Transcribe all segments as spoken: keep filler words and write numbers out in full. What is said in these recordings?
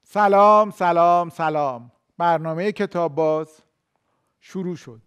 سلام سلام سلام. برنامه کتاب باز شروع شد.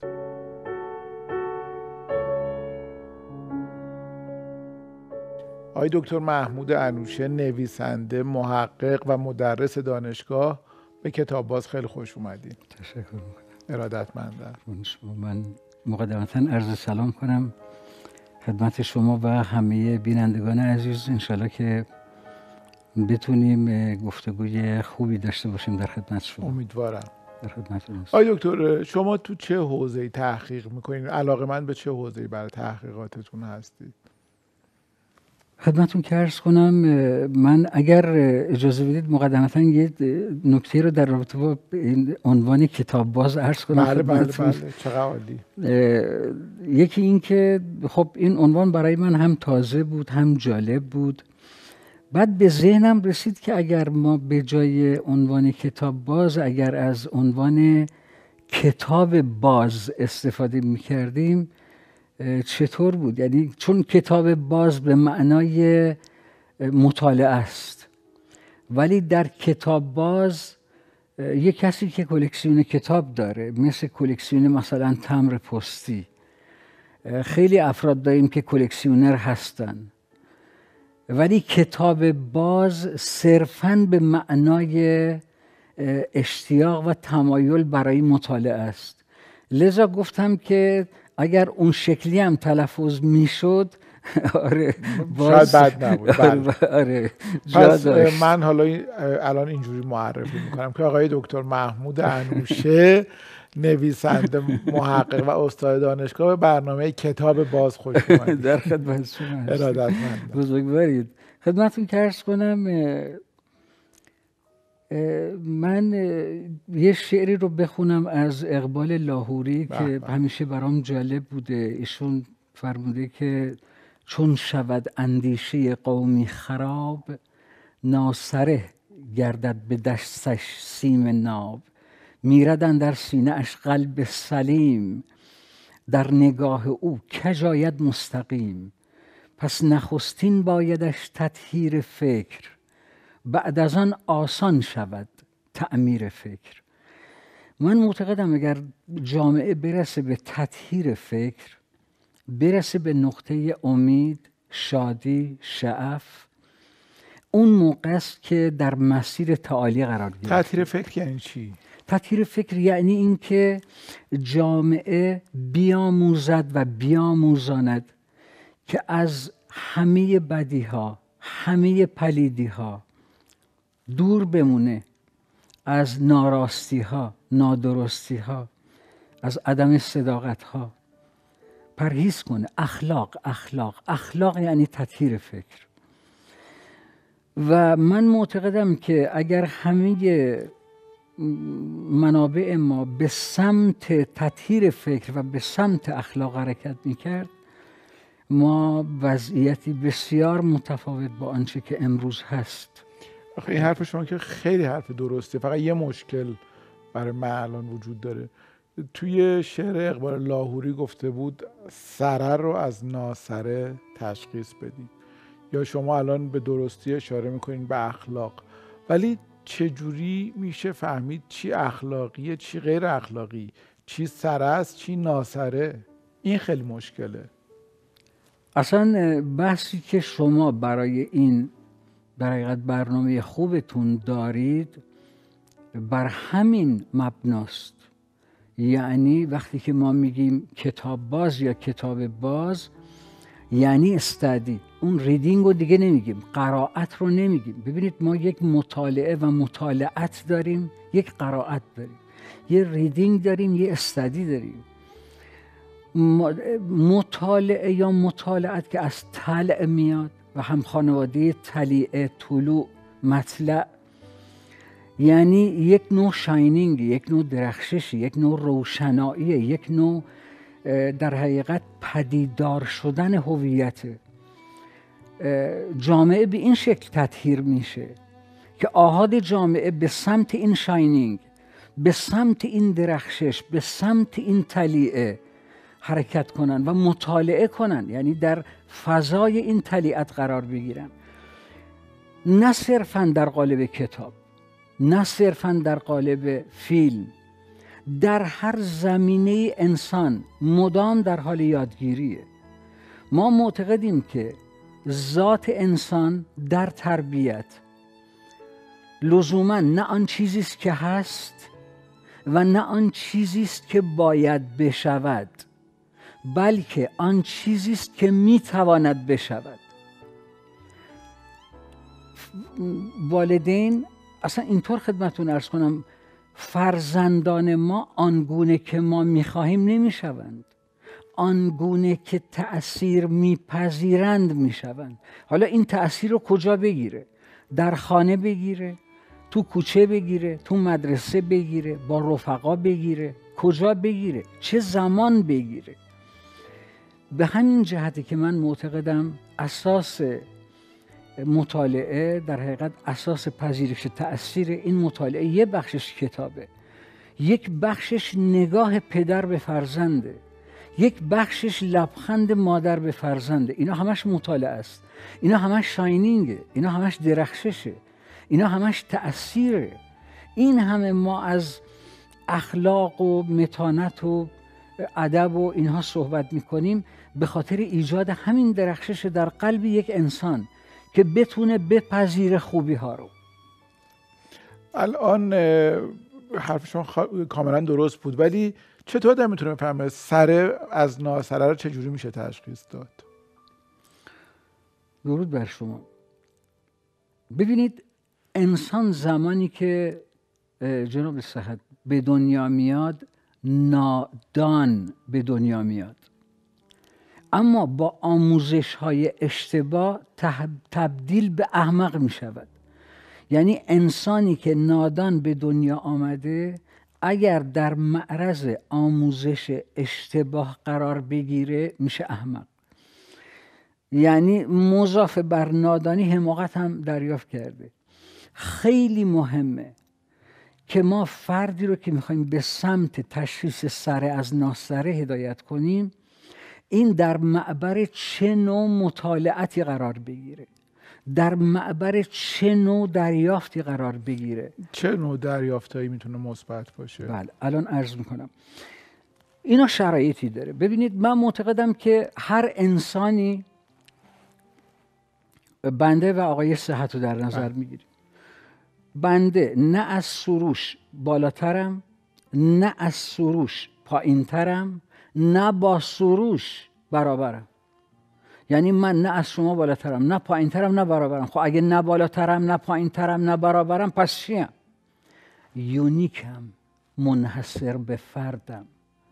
آقای دکتر محمود انوشه، نویسنده، محقق و مدرس دانشگاه، به کتاب باز خیلی خوش اومدین. تشکر میکنم. ارادتمندم. من مقدمتا عرض سلام کنم خدمت شما و همه بینندگان عزیز. انشالله که بتونیم گفتگوی خوبی داشته باشیم در خدمت شما. امیدوارم. در خدمتتون هستم. آقای دکتر، شما تو چه حوزه‌ای تحقیق میکنین؟ علاقه‌مند به چه حوزه‌ای برای تحقیقاتتون هستید؟ خدمتتون که عرض کنم، من اگر اجازه بدید مقدمتا یه نکته رو در رابطه با این عنوان کتاب باز عرض کنم. بله بله بله، چقدر عالی. یکی این که خب این عنوان برای من هم تازه بود هم جالب بود. بعد به ذهنم رسید که اگر ما به جای عنوان کتاب باز اگر از عنوان کتاب باز استفاده می‌کردیم چطور بود؟ یعنی چون کتاب باز به معنای مطالعه است، ولی در کتاب باز یک کسی که کلکسیون کتاب داره، مثل کلکسیون مثلا تمبر پستی، خیلی افراد داریم که کلکسیونر هستن، ولی کتاب باز صرفاً به معنای اشتیاق و تمایل برای مطالعه است. لذا گفتم که اگر اون شکلی هم تلفظ میشد آره شاید بد نبود. آره, آره پس من حالا الان اینجوری معرفی میکنم که آقای دکتر محمود انوشه، نویسنده، محقق و استاد دانشگاه، به برنامه کتاب باز خوش اومدید. در خدمت شما هستم. ارادتمندم. بزرگوارید. خدمتتون که عرض کنم، من یه شعری رو بخونم از اقبال لاهوری که همیشه برام جالب بوده. ایشون فرموده که چون شود اندیشه قومی خراب، ناسره گردد به دستش سیم ناب. میرد اندر سینه اش قلب سلیم، در نگاه او کج آید مستقیم. پس نخستین بایدش تطهیر فکر، بعد از آن آسان شود تعمیر فکر. من معتقدم اگر جامعه برسه به تطهیر فکر، برسه به نقطه امید، شادی، شعف، اون موقع است که در مسیر تعالی قرار گرفت. تطهیر فکر یعنی چی؟ تطهیر فکر یعنی این که جامعه بیاموزد و بیاموزاند که از همه بدیها، همه پلیدیها دور بمونه، از ناراستی ها، نادرستی ها، از عدم صداقت ها پرهیز کنه. اخلاق اخلاق اخلاق یعنی تطهیر فکر. و من معتقدم که اگر همه منابع ما به سمت تطهیر فکر و به سمت اخلاق حرکت میکرد، ما وضعیتی بسیار متفاوت با آنچه که امروز هست. آخه این حرف شما که خیلی حرف درسته، فقط یه مشکل برای من الان وجود داره. توی شعر اقبال لاهوری گفته بود سره رو از ناسره تشخیص بدید، یا شما الان به درستی اشاره میکنین به اخلاق، ولی چجوری میشه فهمید چی اخلاقیه چی غیر اخلاقی، چی سره است چی ناسره؟ این خیلی مشکله. اصلا بحثی که شما برای این در حقیقت برنامه خوبتون دارید بر همین مبناست. یعنی وقتی که ما میگیم کتاب باز یا کتاب باز، یعنی استادی. اون ریدینگ رو دیگه نمیگیم، قرائت رو نمیگیم. ببینید ما یک مطالعه و مطالعت داریم، یک قرائت داریم، یه ریدینگ داریم، یه استادی داریم. مطالعه یا مطالعت که از طلع میاد و هم خانواده طلیعه، طلوع، مطلع، یعنی یک نوع شاینینگ، یک نوع درخششی، یک نوع روشنایی، یک نوع در حقیقت پدیدار شدن هویت. جامعه به این شکل تطهیر میشه که آحاد جامعه به سمت این شاینینگ، به سمت این درخشش، به سمت این طلیعه حرکت کنن و مطالعه کنن، یعنی در فضای این طلیعت قرار بگیرن، نه صرفاً در قالب کتاب، نه صرفاً در قالب فیلم، در هر زمینه انسان مدام در حال یادگیریه. ما معتقدیم که ذات انسان در تربیت لزوما نه آن چیزی است که هست و نه آن چیزی است که باید بشود، بلکه آن چیزی است که میتواند بشود. والدین اصلا اینطور خدمتتون عرض کنم، فرزندان ما آنگونه که ما میخواهیم نمیشوند، آنگونه که تأثیر میپذیرند میشوند. حالا این تأثیر رو کجا بگیره؟ در خانه بگیره، تو کوچه بگیره، تو مدرسه بگیره، با رفقا بگیره، کجا بگیره، چه زمان بگیره. به همین جهتی که من معتقدم اساس مطالعه، در حقیقت اساس پذیرش تأثیر این مطالعه، یه بخشش کتابه، یک بخشش نگاه پدر به فرزنده، یک بخشش لبخند مادر به فرزنده. اینا همش مطالعه است، اینا همش شاینینگه، اینا همش درخششه، اینا همش تأثیره. این همه ما از اخلاق و متانت و ادب و اینها صحبت میکنیم به خاطر ایجاد همین درخشش در قلب یک انسان که بتونه بپذیره خوبی ها رو. الان حرف شما کاملا درست بود، ولی چطور آدم میتونه بفهمه سره از ناسره رو چجوری میشه تشخیص داد؟ درود بر شما. ببینید، انسان زمانی که جناب صحت به دنیا میاد نادان به دنیا میاد، اما با آموزش های اشتباه تبدیل به احمق می شود. یعنی انسانی که نادان به دنیا آمده اگر در معرض آموزش اشتباه قرار بگیره میشه احمق. یعنی مضاف بر نادانی حماقت هم دریافت کرده. خیلی مهمه که ما فردی رو که میخوایم به سمت تشخیص سره از ناسره هدایت کنیم، این در معبر چه نوع مطالعاتی قرار بگیره، در معبر چه نوع دریافتی قرار بگیره. چه نوع دریافتایی میتونه مثبت باشه؟ بله، الان عرض میکنم. اینا شرایطی داره. ببینید، من معتقدم که هر انسانی، بنده و آقای صحت رو در نظر میگیریم، بنده نه از سروش بالاترم نه از سروش پایینترم، نه با سروش برابرم. یعنی من نه از شما بالاترم نه پایینترم نه برابرم. خب اگه نه بالاترم نه پایینترم نه برابرم پس چیم؟ یونیکم، منحصر به فردم.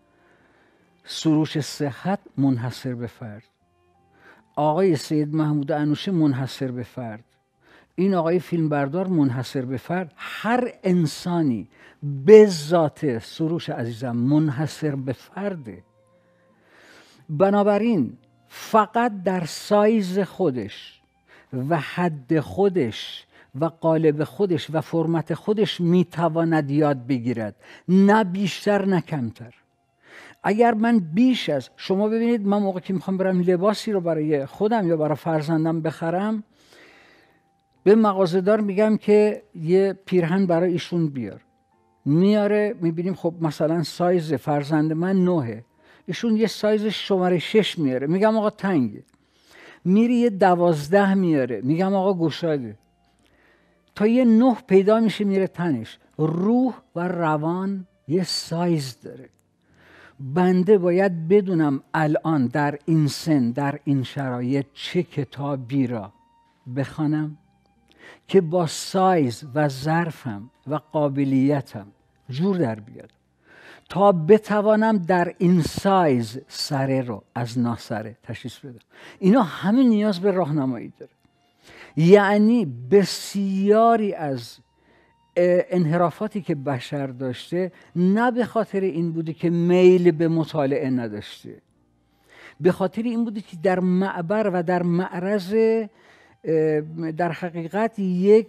سروش صحت منحصر به فرد، آقای سید محمود انوشه منحصر به فرد، این آقای فیلمبردار منحصر به فرد. هر انسانی به ذات سروش عزیزم منحصر به فرده. بنابراین فقط در سایز خودش و حد خودش و قالب خودش و فرمت خودش میتواند یاد بگیرد، نه بیشتر نه کمتر. اگر من بیش از شما، ببینید، من موقع که میخوام برم لباسی رو برای خودم یا برای فرزندم بخرم، به مغازه‌دار میگم که یه پیرهن برای ایشون بیار. میاره، میبینیم خب مثلا سایز فرزند من نهه، ایشون یه سایز شماره شش میاره، میگم آقا تنگه. میری یه دوازده میاره، میگم آقا گشاده. تا یه نه پیدا میشه میره تنش. روح و روان یه سایز داره. بنده باید بدونم الان در این سن، در این شرایط چه کتابی را بخوانم که با سایز و ظرفم و قابلیتم جور در بیاد، تا بتوانم در این سایز سره رو از ناسره تشخیص بدم. اینا همه نیاز به راهنمایی داره. یعنی بسیاری از انحرافاتی که بشر داشته نه به خاطر این بوده که میل به مطالعه نداشته، به خاطر این بوده که در معبر و در معرض در حقیقت یک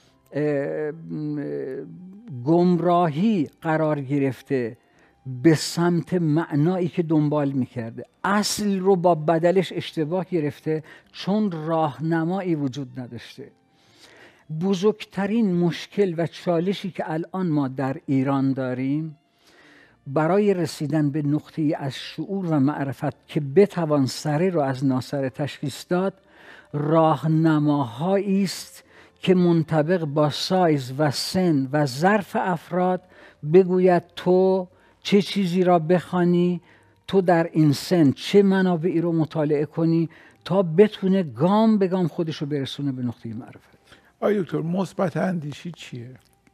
گمراهی قرار گرفته به سمت معنایی که دنبال میکرده. اصل رو با بدلش اشتباه گرفته چون راهنمایی وجود نداشته. بزرگترین مشکل و چالشی که الان ما در ایران داریم برای رسیدن به نقطه‌ای از شعور و معرفت که بتوان سره رو از ناسره تشخیص داد، راهنماهایی است که منطبق با سایز و سن و ظرف افراد بگوید تو چه چیزی را بخوانی، تو در این سن چه منابعی رو مطالعه کنی تا بتونه گام به گام خودش رو برسونه به نقطه معرفت. آیا دکتر مثبت اندیشی چیه؟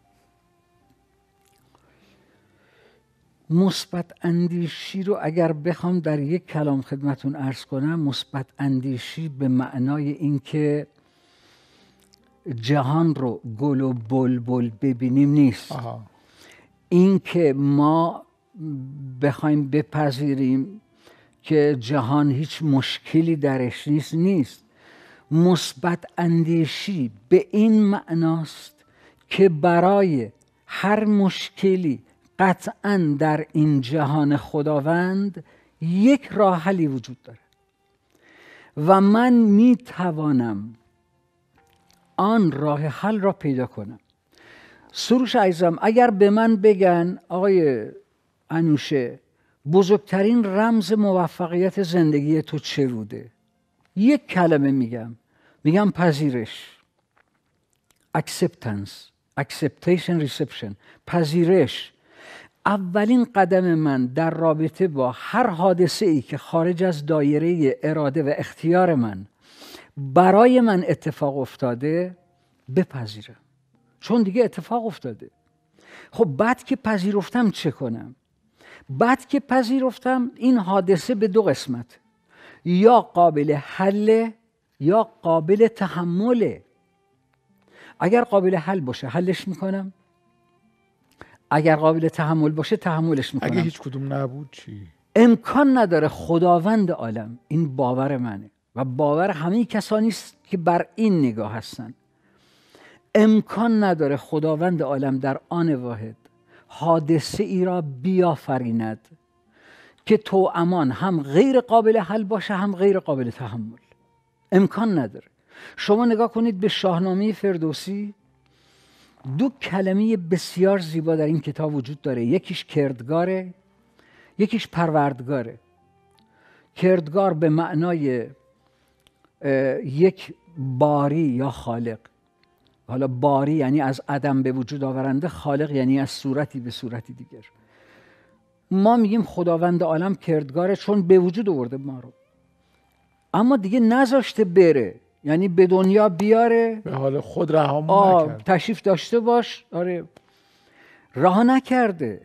مثبت اندیشی رو اگر بخوام در یک کلام خدمتون عرض کنم، مثبت اندیشی به معنای اینکه جهان رو گل و بلبل ببینیم نیست. آها. این که ما بخوایم بپذیریم که جهان هیچ مشکلی درش نیست نیست. مثبت اندیشی به این معناست که برای هر مشکلی قطعاً در این جهان خداوند یک راه حلی وجود داره و من می توانم آن راه حل را پیدا کنم. سروش عزیزم، اگر به من بگن آقای انوشه بزرگترین رمز موفقیت زندگی تو چه بوده؟ یک کلمه میگم، میگم پذیرش. acceptance acceptation reception پذیرش. اولین قدم من در رابطه با هر حادثه ای که خارج از دایره اراده و اختیار من برای من اتفاق افتاده بپذیرم، چون دیگه اتفاق افتاده. خب بعد که پذیرفتم چه کنم؟ بعد که پذیرفتم این حادثه به دو قسمت، یا قابل حل یا قابل تحمله. اگر قابل حل باشه حلش میکنم، اگر قابل تحمل باشه تحملش میکنم. اگه هیچ کدوم نبود چی؟ امکان نداره. خداوند عالم، این باور منه و باور همه کسانی است که بر این نگاه هستن، امکان نداره خداوند عالم در آن واحد حادثه ای را بیافریند که توامان هم غیر قابل حل باشه هم غیر قابل تحمل. امکان نداره. شما نگاه کنید به شاهنامه فردوسی، دو کلمه بسیار زیبا در این کتاب وجود داره، یکیش کردگاره یکیش پروردگاره. کردگار به معنای یک باری یا خالق. حالا باری یعنی از عدم به وجود آورنده، خالق یعنی از صورتی به صورتی دیگر. ما میگیم خداوند عالم کردگاره چون به وجود آورده ما رو، اما دیگه نذاشته بره، یعنی به دنیا بیاره، به حال خود رهامون نکرد. تشریف داشته باش. آره، رها نکرده.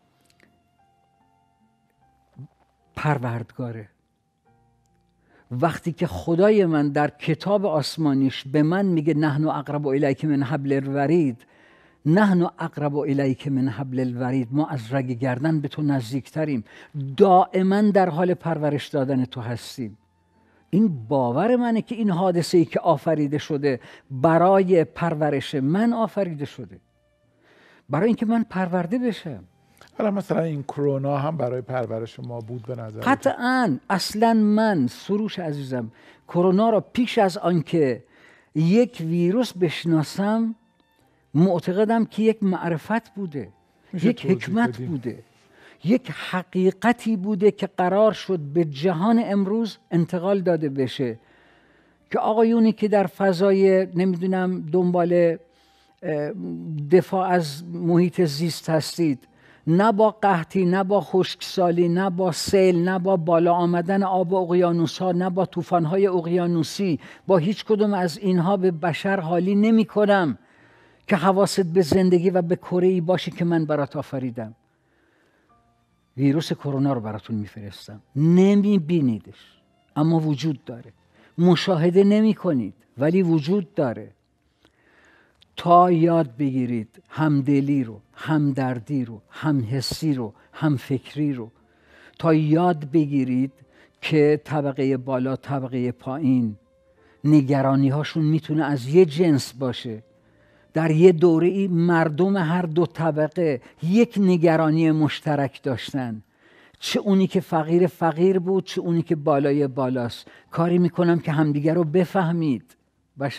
پروردگاره. وقتی که خدای من در کتاب آسمانیش به من میگه نحن اقرب الیک من حبل الورید، نحن اقرب الیک من حبل الورید، ما از رگ گردن به تو نزدیکتریم، دائما در حال پرورش دادن تو هستیم. این باور منه که این حادثه ای که آفریده شده برای پرورش من آفریده شده، برای اینکه من پرورده بشم. حالا مثلا این کرونا هم برای پرورش ما بود به نظر؟ قطعاً. اصلا من سروش عزیزم کرونا را پیش از آنکه یک ویروس بشناسم معتقدم که یک معرفت بوده، یک حکمت بدیم. بوده، یک حقیقتی بوده که قرار شد به جهان امروز انتقال داده بشه، که آقایونی که در فضای نمیدونم دنبال دفاع از محیط زیست هستید، نه با قحطی، نه با خشکسالی، نه با سیل، نه با بالا آمدن آب اقیانوس‌ها، نه با طوفان‌های اقیانوسی، با هیچ کدوم از اینها به بشر حالی نمی کنم که حواست به زندگی و به کره‌ای باشه که من برات آفریدم. ویروس کرونا رو براتون میفرستم، نمی بینیدش اما وجود داره، مشاهده نمی کنید ولی وجود داره. تا یاد بگیرید همدلی رو، همدردی رو، همحسی رو، همفکری رو، تا یاد بگیرید که طبقه بالا، طبقه پایین نگرانی هاشون میتونه از یه جنس باشه. در یه دوره‌ای مردم هر دو طبقه یک نگرانی مشترک داشتن، چه اونی که فقیر فقیر بود، چه اونی که بالای بالاست. کاری میکنم که همدیگر رو بفهمید بشر.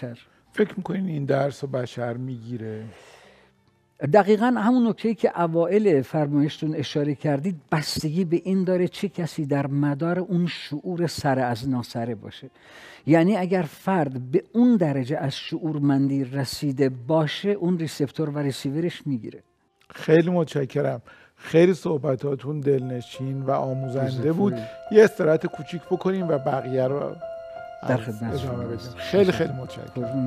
فکر میکنین این درس رو بشر میگیره؟ دقیقاً همون نکته‌ای که اوائل فرمایشتون اشاره کردید بستگی به این داره چه کسی در مدار اون شعور سر از ناسره باشه. یعنی اگر فرد به اون درجه از شعورمندی رسیده باشه اون ریسپتور و ریسیورش میگیره. خیلی متشکرم. خیلی صحبتاتون دلنشین و آموزنده بود. یه استراحت کوچیک بکنیم و بقیه رو در خدمت ادامه بدیم. شما. خیلی خیلی متشکرم.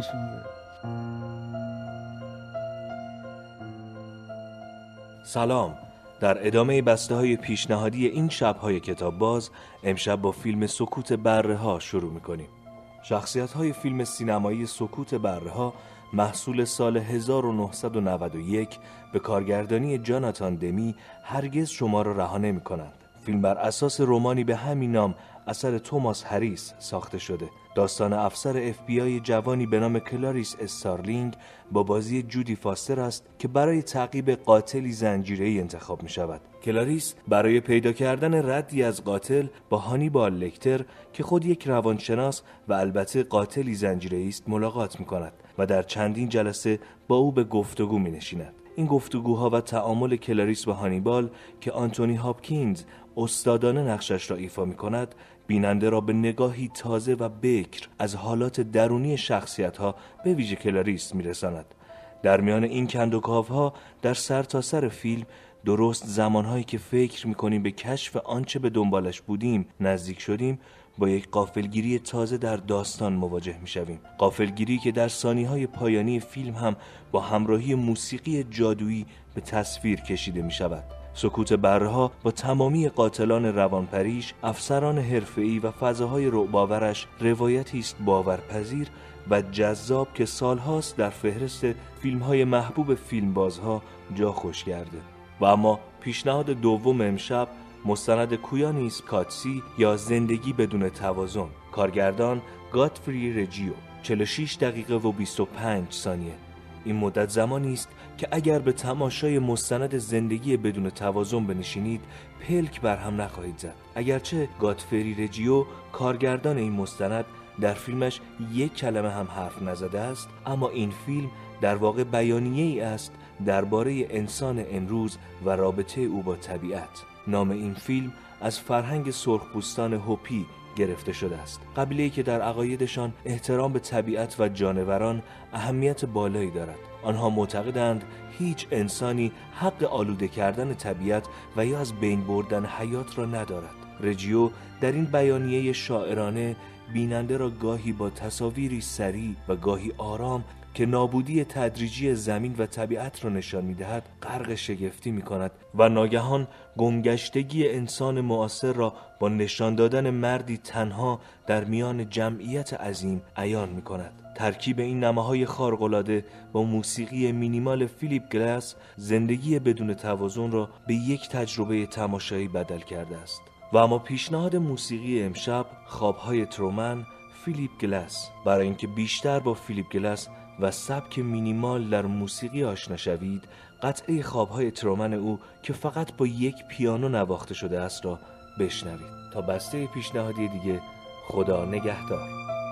سلام. در ادامه بسته های پیشنهادی این شب‌های کتاب باز، امشب با فیلم سکوت بره‌ها شروع می‌کنیم. شخصیت‌های فیلم سینمایی سکوت بره‌ها محصول سال هزار و نهصد و نود و یک به کارگردانی جاناتان دمی هرگز شما را رها نمی‌کنند. فیلم بر اساس رمانی به همین نام اثر توماس هریس ساخته شده. داستان افسر اف بی آی جوانی به نام کلاریس استارلینگ با بازی جودی فاستر است که برای تعقیب قاتلی زنجیره‌ای انتخاب می شود. کلاریس برای پیدا کردن ردی از قاتل با هانیبال لکتر که خود یک روانشناس و البته قاتلی زنجیره‌ای است ملاقات می کند و در چندین جلسه با او به گفتگو می نشیند. این گفتگوها و تعامل کلاریس با هانیبال که آنتونی هاپکینز استادانه نقشش را ایفا می کند بیننده را به نگاهی تازه و بکر از حالات درونی شخصیت‌ها به ویژه کلاریس می‌رساند. در میان این کندوکاوها در سر تا سر فیلم درست زمانهایی که فکر می‌کنیم به کشف آنچه به دنبالش بودیم نزدیک شدیم با یک غافلگیری تازه در داستان مواجه می‌شویم. غافلگیری که در ثانیه‌های پایانی فیلم هم با همراهی موسیقی جادویی به تصویر کشیده می‌شود. سکوت بره‌ها با تمامی قاتلان روانپریش، افسران حرفه‌ای و فضاهای رعب‌آورش روایتی است باورپذیر و جذاب که سالهاست در فهرست فیلم‌های محبوب فیلمبازها جا خوش کرده. و اما پیشنهاد دوم امشب مستند کویانیس کاتسی یا زندگی بدون توازن، کارگردان گاتفری رجیو، چهل و شش دقیقه و بیست و پنج ثانیه. این مدت زمانی است که اگر به تماشای مستند زندگی بدون توازن بنشینید پلک بر هم نخواهید زد. اگرچه گاتفری رجیو کارگردان این مستند در فیلمش یک کلمه هم حرف نزده است، اما این فیلم در واقع بیانیه ای است درباره انسان امروز و رابطه او با طبیعت. نام این فیلم از فرهنگ سرخپوستان هوپی گرفته شده است، قبیله‌ای که در عقایدشان احترام به طبیعت و جانوران اهمیت بالایی دارد. آنها معتقدند هیچ انسانی حق آلوده کردن طبیعت و یا از بین بردن حیات را ندارد. رجیو در این بیانیه شاعرانه بیننده را گاهی با تصاویری سریع و گاهی آرام که نابودی تدریجی زمین و طبیعت را نشان می‌دهد غرق شگفتی می‌کند و ناگهان گمگشتگی انسان معاصر را با نشان دادن مردی تنها در میان جمعیت عظیم عیان می‌کند. ترکیب این نماهای خارق‌العاده با موسیقی مینیمال فیلیپ گلاس زندگی بدون توازن را به یک تجربه تماشایی بدل کرده است. و اما پیشنهاد موسیقی امشب خواب‌های ترومن، فیلیپ گلاس. برای اینکه بیشتر با فیلیپ گلاس و سبک مینیمال در موسیقی آشنا شوید، قطعه خواب‌های ترومن او که فقط با یک پیانو نواخته شده است را بشنوید. تا بسته پیشنهادی دیگه، خدا نگهدار.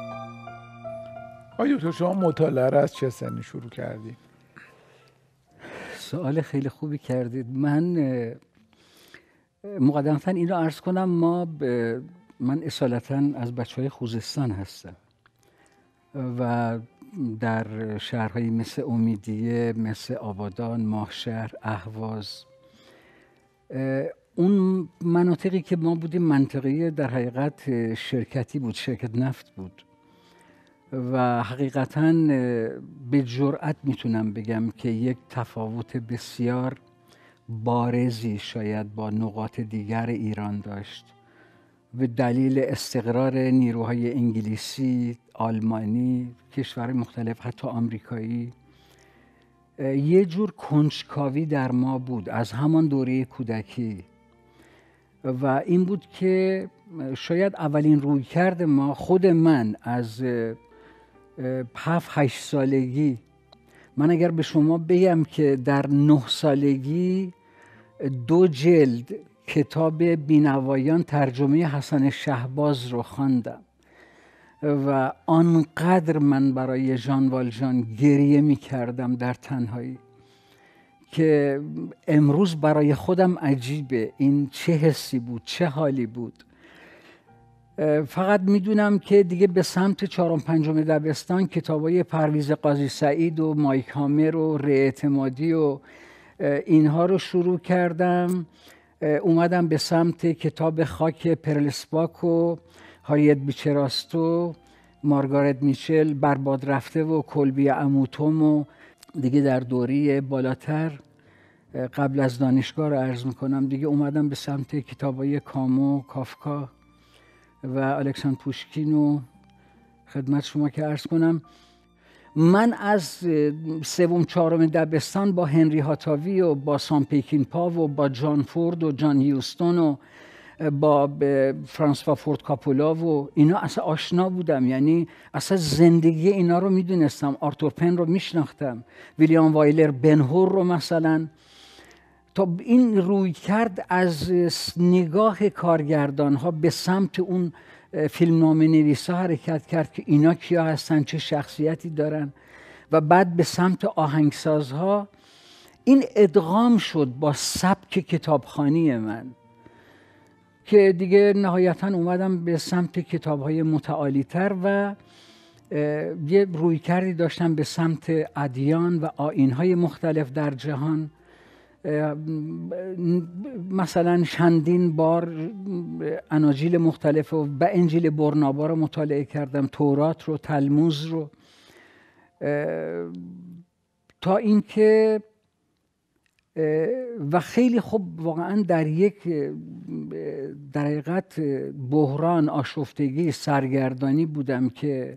آیا تو شما مطالعه را از چه سنی شروع کردی؟ سوال خیلی خوبی کردید. من مقدمتاً این را عرض کنم، ما ب... من اصالتاً از بچه‌های خوزستان هستم و در شهرهایی مثل امیدیه، مثل آبادان، ماهشهر، اهواز، اون مناطقی که ما بودیم منطقه در حقیقت شرکتی بود، شرکت نفت بود و حقیقتاً به جرئت میتونم بگم که یک تفاوت بسیار بارزی شاید با نقاط دیگر ایران داشت به دلیل استقرار نیروهای انگلیسی، آلمانی، کشورهای مختلف، حتی آمریکایی. یه جور کنجکاوی در ما بود از همان دوره کودکی و این بود که شاید اولین رویکرد ما، خود من از هفت هشت سالگی، من اگر به شما بگم که در نه سالگی دو جلد کتاب بینوایان ترجمه حسن شهباز رو خواندم و آنقدر من برای ژان والژان گریه می کردم در تنهایی که امروز برای خودم عجیبه این چه حسی بود، چه حالی بود. فقط میدونم که دیگه به سمت چهارم پنجم دبستان کتابای پرویز قاضی سعید و مایک هامر و ری اعتمادی و اینها رو شروع کردم. اومدم به سمت کتاب خاک پرلسپاک و هاریت بیچراستو، مارگارت میچل، برباد رفته و کلبی عموتوم و دیگه در دوری بالاتر قبل از دانشگاه رو عرض میکنم دیگه اومدم به سمت کتابای کامو، کافکا و الکساندر پوشکین و خدمت شما که عرض کنم. من از سوم چهارم دبستان با هنری هاتاوی و با سام پیکینپا و با جان فورد و جان هیوستون و با فرانسوا فورد کاپولا و اینا اصلا آشنا بودم، یعنی اصلا زندگی اینا رو میدونستم. آرتور پن رو میشناختم، ویلیام وایلر، بن هور رو مثلا. تا این روی کرد از نگاه کارگردان ها به سمت اون فیلمنامه نویسا حرکت کرد که اینا کیا هستن، چه شخصیتی دارن، و بعد به سمت آهنگسازها. این ادغام شد با سبک کتابخوانی من که دیگه نهایتا اومدم به سمت کتاب‌های متعالی‌تر و یه رویکردی داشتم به سمت ادیان و آیین‌های مختلف در جهان. مثلا چندین بار اناجیل مختلف و به انجیل برنابا رو مطالعه کردم، تورات رو، تلموذ رو، تا اینکه و خیلی خوب واقعا در یک در حقیقت بحران، آشفتگی، سرگردانی بودم که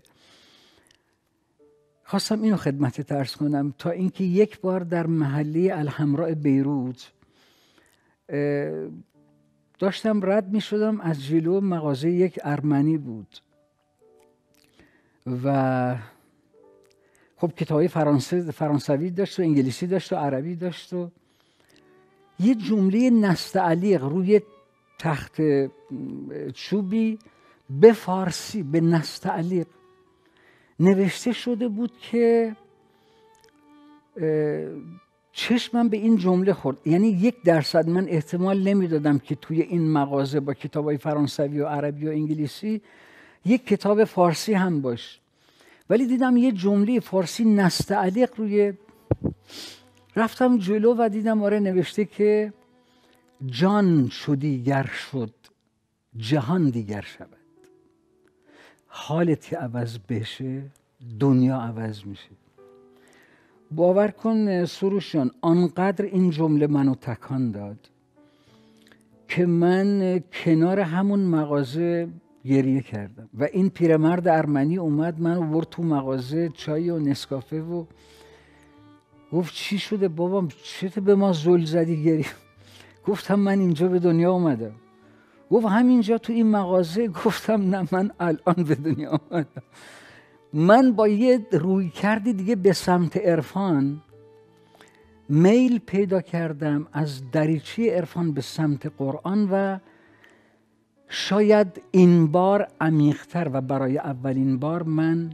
خواستم اینو خدمتت عرض کنم. تا اینکه یک بار در محله الحمراء بیروت داشتم رد می شدم، از جلو مغازه یک ارمنی بود و خب کتابای فرانسه فرانسوی داشت و انگلیسی داشت و عربی داشت و یه جمله نستعلیق روی تخت چوبی به فارسی به نستعلیق نوشته شده بود که چشمم به این جمله خورد. یعنی یک درصد من احتمال نمیدادم که توی این مغازه با کتابای فرانسوی و عربی و انگلیسی یک کتاب فارسی هم باشه، ولی دیدم یه جمله فارسی نستعلیق روی. رفتم جلو و دیدم آره نوشته که جان چو دیگر شد جهان دیگر شود، حالت که عوض بشه دنیا عوض میشه. باور کن سروشان آنقدر این جمله منو تکان داد که من کنار همون مغازه گریه کردم و این پیرمرد ارمنی اومد من آورد تو مغازه چای و نسکافه و گفت چی شده بابام، چطور به ما زل زدی گریه؟ گفتم من اینجا به دنیا اومدم. گفت همینجا تو این مغازه؟ گفتم نه من الان به دنیا اومدم. من با یه روی کردی دیگه به سمت عرفان میل پیدا کردم، از دریچه عرفان به سمت قرآن و شاید این بار عمیق‌تر و برای اولین بار من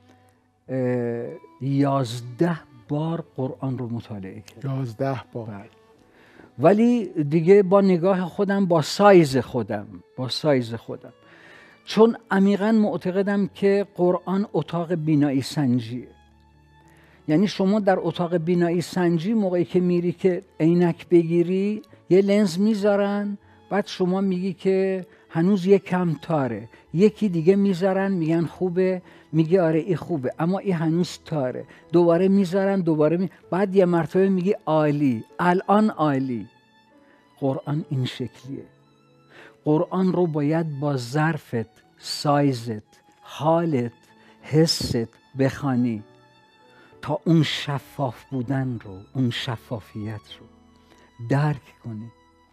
یازده بار قرآن رو مطالعه کردم. یازده بار بله. ولی دیگه با نگاه خودم، با سایز خودم با سایز خودم چون عمیقاً معتقدم که قرآن اتاق بینایی سنجیه. یعنی شما در اتاق بینایی سنجی موقعی که میری که عینک بگیری یه لنز میذارن، بعد شما میگی که هنوز یه کم تاره، یکی دیگه میذارن میگن خوبه، میگی آره این خوبه اما این هنوز تاره، دوباره میذارن دوباره می... بعد یه مرتبه میگی عالی، الان عالی. قرآن این شکلیه. قرآن رو باید با ظرفت، سایزت، حالت، حست بخوانی تا اون شفاف بودن رو، اون شفافیت رو درک کنی.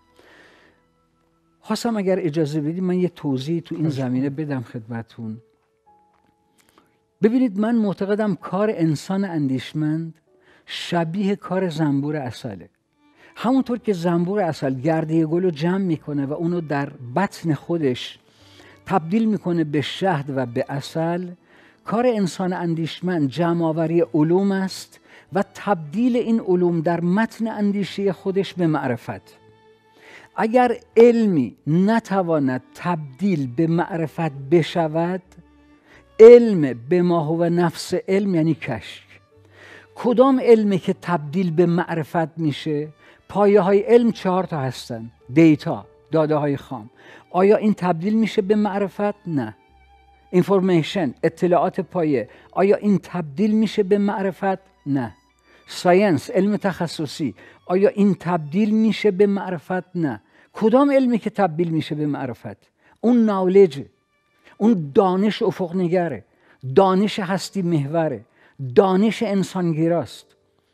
خواستم اگر اجازه بدی من یه توضیح تو این زمینه بدم خدمتون. ببینید من معتقدم کار انسان اندیشمند شبیه کار زنبور عسله. همونطور که زنبور عسل گرده گل رو جمع میکنه و اونو در بطن خودش تبدیل میکنه به شهد و به عسل. کار انسان اندیشمند جمع‌آوری علوم است و تبدیل این علوم در متن اندیشه خودش به معرفت. اگر علمی نتواند تبدیل به معرفت بشود، علم به ما هو نفس علم یعنی کشف. کدام علمی که تبدیل به معرفت میشه؟ پایه های علم چهار تا هستن. دیتا، داده های خام. آیا این تبدیل میشه به معرفت؟ نه. اینفورمیشن، اطلاعات پایه، آیا این تبدیل میشه به معرفت؟ نه. ساینس، علم تخصصی، آیا این تبدیل میشه به معرفت؟ نه. کدام علمی که تبدیل میشه به معرفت؟ اون نالجه، اون دانش افق نگره، دانش هستی محوره، دانش انسانگراست.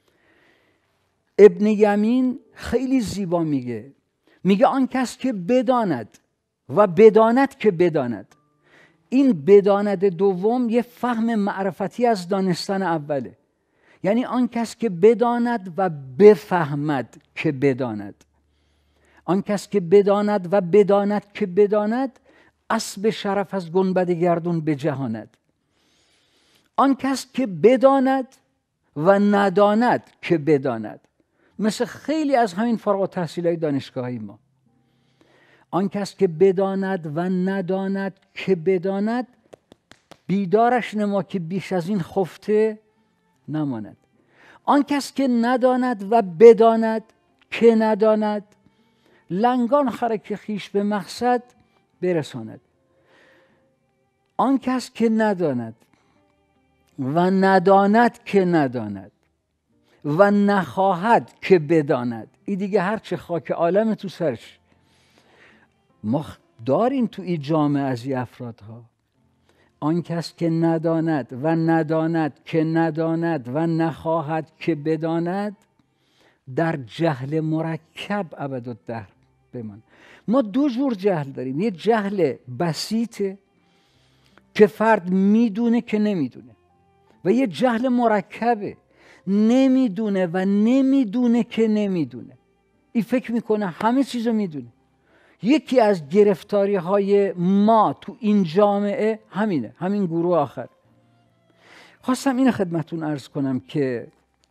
ابن یمین خیلی زیبا میگه، میگه آن کس که بداند و بداند که بداند. این بداند دوم یه فهم معرفتی از دانستن اوله. یعنی آن کس که بداند و بفهمد که بداند. آن کس که بداند و بداند که بداند، اسب شرف از گنبد گردون بجهاند. آن کس که بداند و نداند که بداند، مثل خیلی از همین فارغ التحصیلای دانشگاهی ما. آن کس که بداند و نداند که بداند، بیدارش نما که بیش از این خفته نماند. آن کس که نداند و بداند که نداند، لنگان خره که خویش به مقصد برساند. آن کس که نداند و نداند که نداند و نخواهد که بداند، این دیگه هر چه خاک عالم تو سرش. ما داریم تو این جامعه از این افرادها. آن کس که نداند و نداند که نداند و نخواهد که بداند، در جهل مرکب ابدالدهر بمان. ما دو جور جهل داریم. یه جهل بسیطه که فرد میدونه که نمیدونه، و یه جهل مرکبه، نمیدونه و نمیدونه که نمیدونه. این فکر میکنه همه چیزو میدونه. یکی از گرفتاری های ما تو این جامعه همینه، همین گروه آخر. خواستم این خدمتون عرض کنم که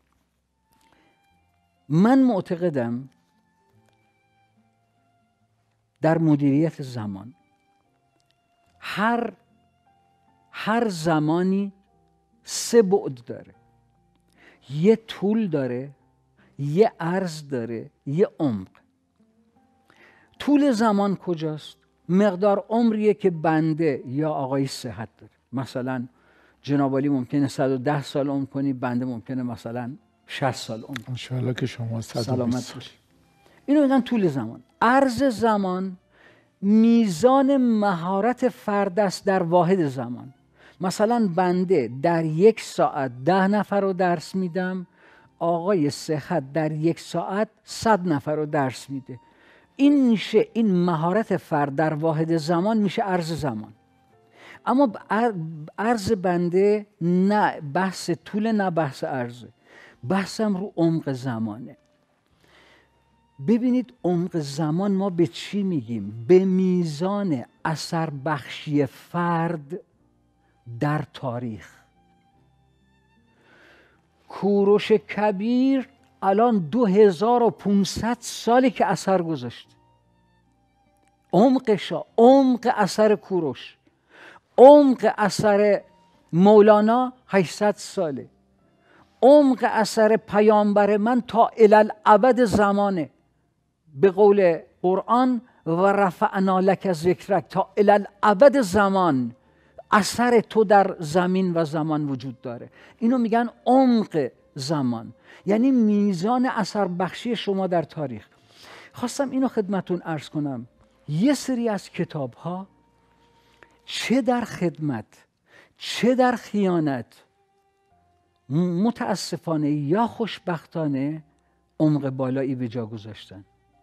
من معتقدم در مدیریت زمان، هر هر زمانی سه بعد داره. یه طول داره، یه عرض داره، یه عمق. طول زمان کجاست؟ مقدار عمریه که بنده یا آقای صحت داره. مثلا جناب عالی ممکنه صد و ده سال عمر کنی، بنده ممکنه مثلا شصت سال عمر. ان شاء الله که شما سلامت باشید. اینو میگن طول زمان. عرض زمان میزان مهارت فرد است در واحد زمان. مثلا بنده در یک ساعت ده نفر رو درس میدم، آقای صحت در یک ساعت صد نفر رو درس میده. این میشه، این مهارت فرد در واحد زمان میشه عرض زمان. اما عرض بنده نه بحث طول نه بحث عرضه، بحثم رو عمق زمانه. ببینید عمق زمان ما به چی میگیم؟ به میزان اثر بخشی فرد در تاریخ. کوروش کبیر الان دو هزار و پونصد سالی که اثر گذاشته. عمقشا، عمق اثر کوروش، عمق اثر مولانا هشتصد ساله، عمق اثر پیامبر من تا الالعبد زمانه. به قول قرآن و رفعنا لک ذکرک، تا الالعبد زمان اثر تو در زمین و زمان وجود داره. اینو میگن عمق زمان، یعنی میزان اثر بخشی شما در تاریخ. خواستم اینو خدمتون عرض کنم، یه سری از کتاب ها چه در خدمت چه در خیانت، متاسفانه یا خوشبختانه، عمق بالایی به جا گذاشتن.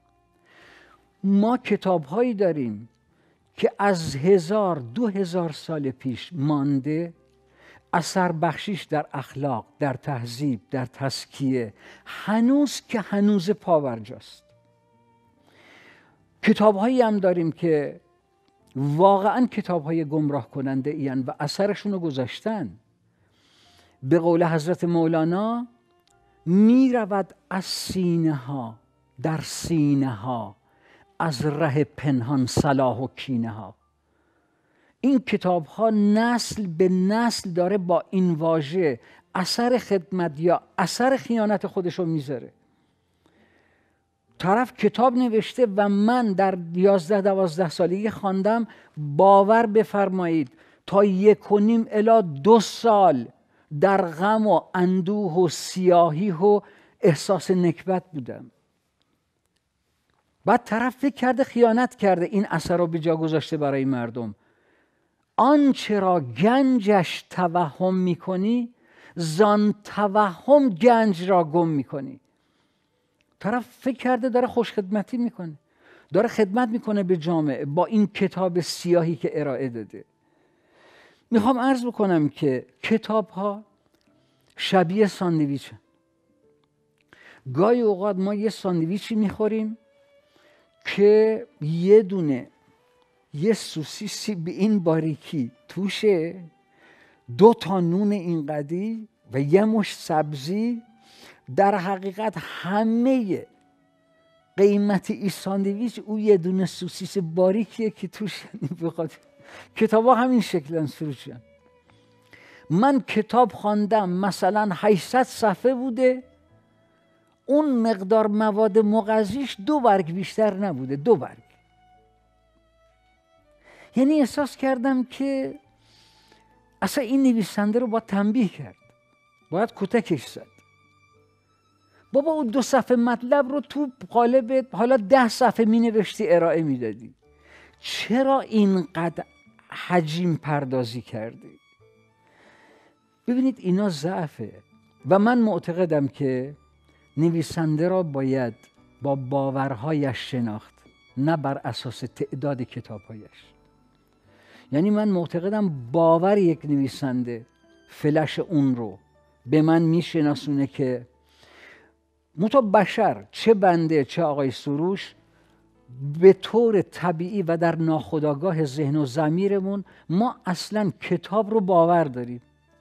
ما کتاب هایی داریم که از هزار دو هزار سال پیش مانده، اثر بخشیش در اخلاق، در تهذیب، در تزکیه، هنوز که هنوز پاورجاست. کتاب هایی هم داریم که واقعا کتاب های گمراه کننده این و اثرشون رو گذاشتن. به قول حضرت مولانا می رود از سینه ها در سینه ها از ره پنهان صلاح و کینه ها. این کتاب ها نسل به نسل داره با این واژه اثر خدمت یا اثر خیانت خودش رو میذاره. طرف کتاب نوشته و من در یازده دوازده سالگی خواندم، باور بفرمایید تا یک و نیم الی دو سال در غم و اندوه و سیاهی و احساس نکبت بودم. بعد طرف فکر کرده خیانت کرده، این اثر رو به جا گذاشته برای مردم. آنچه را گنجش توهم میکنی زان توهم گنج را گم میکنی. طرف فکر کرده داره خوش خدمتی میکنه، داره خدمت میکنه به جامعه با این کتاب سیاهی که ارائه داده. میخوام عرض بکنم که کتاب ها شبیه ساندویچن. گاهی اوقات ما یه ساندویچی میخوریم که یه دونه یه سوسیسی به این باریکی توشه، دو تا نون این قدی و یه مش سبزی. در حقیقت همه قیمت این ساندویچ او یه دونه سوسیس باریکیه که توش بخواد. کتاب ها همین شکلن سروشن. من کتاب خواندم مثلا هشتصد صفحه بوده، اون مقدار مواد مغذیش دو برگ بیشتر نبوده، دو برگ. یعنی احساس کردم که اصلا این نویسنده رو باید تنبیه کرد، باید کتکش زد. بابا اون دو صفحه مطلب رو تو قالب حالا ده صفحه می نوشتی ارائه می دادی، چرا اینقدر حجم پردازی کردی؟ ببینید اینا ضعفه و من معتقدم که نویسنده را باید با باورهایش شناخت، نه بر اساس تعداد کتابهایش. یعنی من معتقدم باور یک نویسنده فلش اون رو به من میشناسونه که متو بشر، چه بنده چه آقای سروش، به طور طبیعی و در ناخودآگاه ذهن و ضمیرمون ما اصلا کتاب رو باور داریم.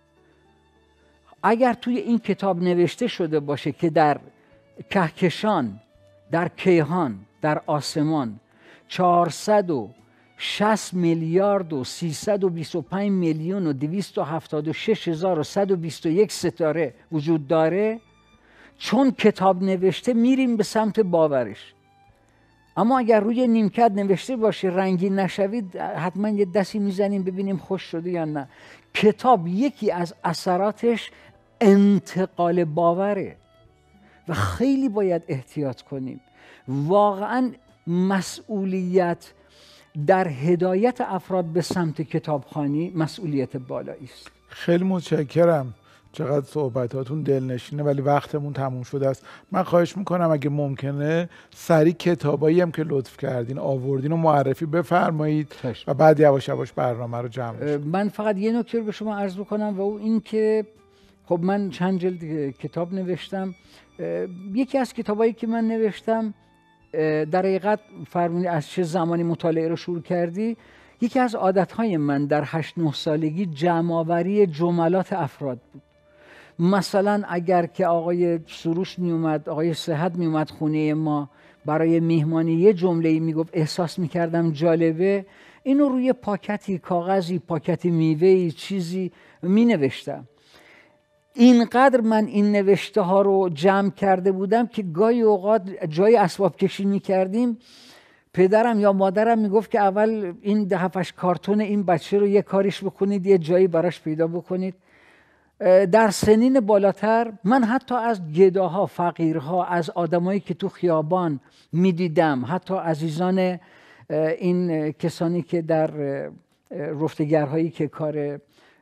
اگر توی این کتاب نوشته شده باشه که در کهکشان، در کیهان، در آسمان چهارصد و شصت میلیارد و سیصد و بیست و پنج میلیون و دویست و هفتاد و شش هزار و صد و بیست و یک ستاره وجود داره، چون کتاب نوشته میریم به سمت باورش. اما اگر روی نیمکت نوشته باشه رنگین نشوید، حتما یه دستی میزنیم ببینیم خوش شده یا نه. کتاب یکی از اثراتش انتقال باوره و خیلی باید احتیاط کنیم. واقعا مسئولیت در هدایت افراد به سمت کتابخوانی مسئولیت بالایی است. خیلی متشکرم، چقدر صحبتاتون دلنشینه، ولی وقتمون تموم شده است. من خواهش میکنم اگه ممکنه سریع کتابایی هم که لطف کردین آوردین و معرفی بفرمایید و بعد یواش یواش برنامه رو جمع کنیم. من فقط یه نکته رو به شما عرض بکنم و اون این که خب من چند جلد کتاب نوشتم. یکی از کتابایی که من نوشتم، در حقیقت فرمودی از چه زمانی مطالعه رو شروع کردی، یکی از عادتهای من در هشت نه سالگی جمع‌آوری جملات افراد بود. مثلا اگر که آقای سروش می اومد، آقای صحت می اومد خونه ما برای میهمانی، یه جمله‌ای میگفت احساس میکردم جالبه، اینو روی پاکتی کاغذی، پاکتی میوه‌ای، چیزی می نوشتم. اینقدر من این نوشته ها رو جمع کرده بودم که گاهی اوقات جای اسباب کشی می کردیم، پدرم یا مادرم میگفت که اول این ده هفتش کارتون این بچه رو یه کاریش بکنید، یه جایی براش پیدا بکنید. در سنین بالاتر من حتی از گداها، فقیرها، از آدمایی که تو خیابان میدیدم، حتی عزیزان این کسانی که در رفتگرهایی که کار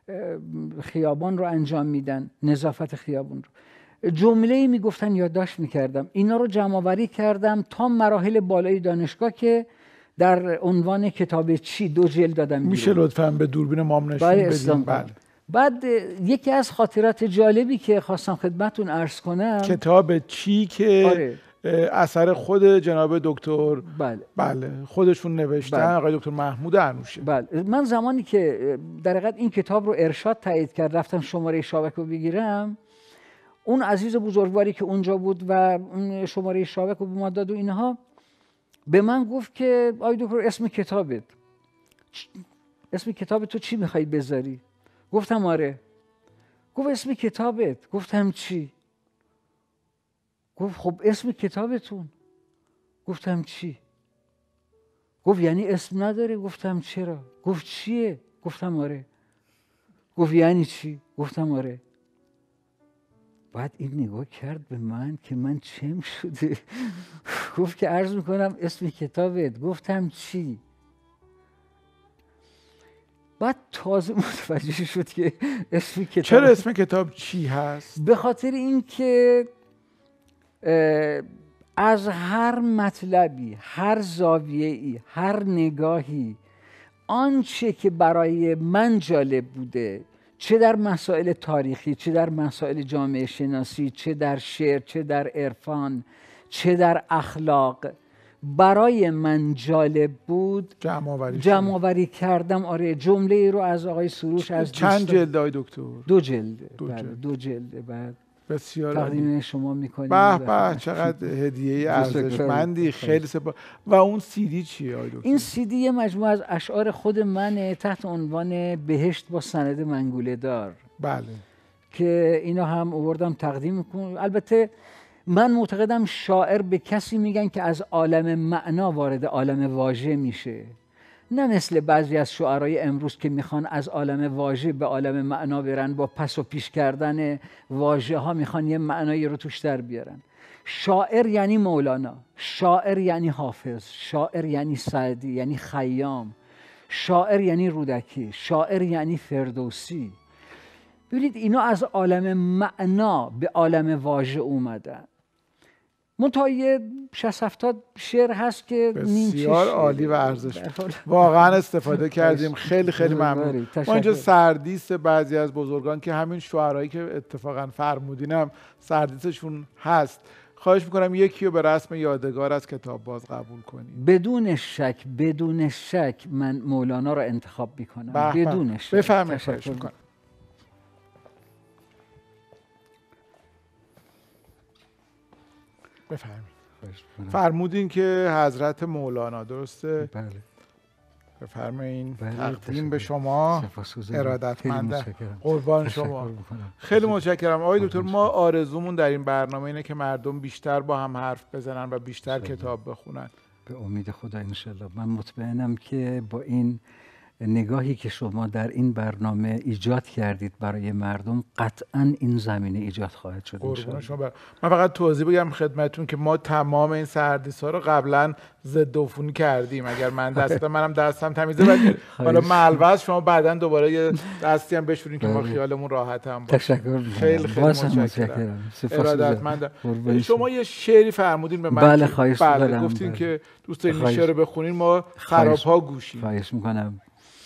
خیابان رو انجام میدن، نظافت خیابان رو، جمله‌ای میگفتن یادداشت میکردم. اینا رو جمع آوری کردم تا مراحل بالای دانشگاه که در عنوان کتاب چی دو جلد دادم. میشه لطفاً به دوربین ما هم نشون بدیم؟ بله. بعد یکی از خاطرات جالبی که خواستم خدمتتون عرض کنم، کتاب چی که آره. اثر خود جناب دکتر بله بله خودشون نوشتن، بله. آقای دکتر محمود انوشه. بله. من زمانی که در حقیقت این کتاب رو ارشاد تایید کرد، رفتم شماره شابک رو بگیرم، اون عزیز بزرگواری که اونجا بود و اون شماره شابک رو به ما داد و اینها، به من گفت که آقای دکتر اسم کتابت اسم کتاب تو چی میخوای بذاری؟ گفتم آره. گفت اسم کتابت؟ گفتم چی؟ گفت خب اسم کتابتون. گفتم چی؟ گفت یعنی اسم نداره؟ گفتم چرا؟ گفت چیه؟ گفتم آره. گفت یعنی چی؟ گفتم آره. بعد این نگاه کرد به من که من چم شده. گفت که عرض میکنم اسم کتابت. گفتم چی؟ بعد تازه متوجه شد که اسم کتاب چرا اسم کتاب چی هست؟ به خاطر اینکه از هر مطلبی، هر زاویه‌ای، هر نگاهی، آنچه که برای من جالب بوده، چه در مسائل تاریخی، چه در مسائل جامعه شناسی، چه در شعر، چه در عرفان، چه در اخلاق، برای من جالب بود جمع آوری جمع آوری کردم. آره، جمله ای رو از آقای سروش از چند جلد آقای دکتر؟ دو جلده. دو بله جلد. دو جلده. بعد بسیار تقدیم شما میکنیم. به به چقدر هدیه ارزشمندی. خیلی سپاس. و اون سی دی چیه آقای دکتر؟ این سی دی یه مجموعه از اشعار خود من تحت عنوان بهشت با سند منگوله دار. بله. که اینا هم آوردم تقدیم میکنم. البته من معتقدم شاعر به کسی میگن که از عالم معنا وارد عالم واژه میشه، نه مثل بعضی از شعرای امروز که میخوان از عالم واژه به عالم معنا برن، با پس و پیش کردن واژه ها میخوان یه معنایی رو توش در بیارن. شاعر یعنی مولانا، شاعر یعنی حافظ، شاعر یعنی سعدی، یعنی خیام، شاعر یعنی رودکی، شاعر یعنی فردوسی. ببینید اینا از عالم معنا به عالم واژه اومدن. منتها یه شصت هفتاد شعر هست که بسیار عالی و ارزش واقعا استفاده کردیم. خیلی خیلی ممنون. ما اینجا سردیس بعضی از بزرگان که همین شعرهایی که اتفاقا فرمودینم سردیسشون هست، خواهش میکنم یکی رو به رسم یادگار از کتاب باز قبول کنیم. بدون شک بدون شک من مولانا رو انتخاب میکنم. بدون شک. بفرمایید. خواهش میکنم. بفرمایید. فرمودین که حضرت مولانا، درسته؟ بله. بفرمایید. تقدیم به شما ارادتمندم. قربان شما. خیلی متشکرم آقای دکتر. ما آرزومون در این برنامه اینه که مردم بیشتر با هم حرف بزنن و بیشتر کتاب بخونن. به امید خدا انشالله. من مطمئنم که با این نگاهی که شما در این برنامه ایجاد کردید برای مردم، قطعاً این زمینه ایجاد خواهد شد. قربان شما. من فقط توضیح بگم خدمتتون که ما تمام این سردیس‌ها رو قبلا ضد عفونی کردیم. اگر من دستم منم دستم تمیزه، ولی حالا ملوث شما بعداً دوباره یه دستی هم بشورین که ما خیالمون راحت هم باشه. تشکر می‌کنم. خیلی خیلی متشکرم. ارادتمندم. شما یه شعری فرمودین به من. بله خواهش بله می‌کنم. گفتین بله. که دوست دارین این شعر رو بخونین، ما خراب‌ها گوشیم. خواهش می‌کنم.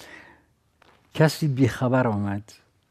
کسی بیخبر آمد،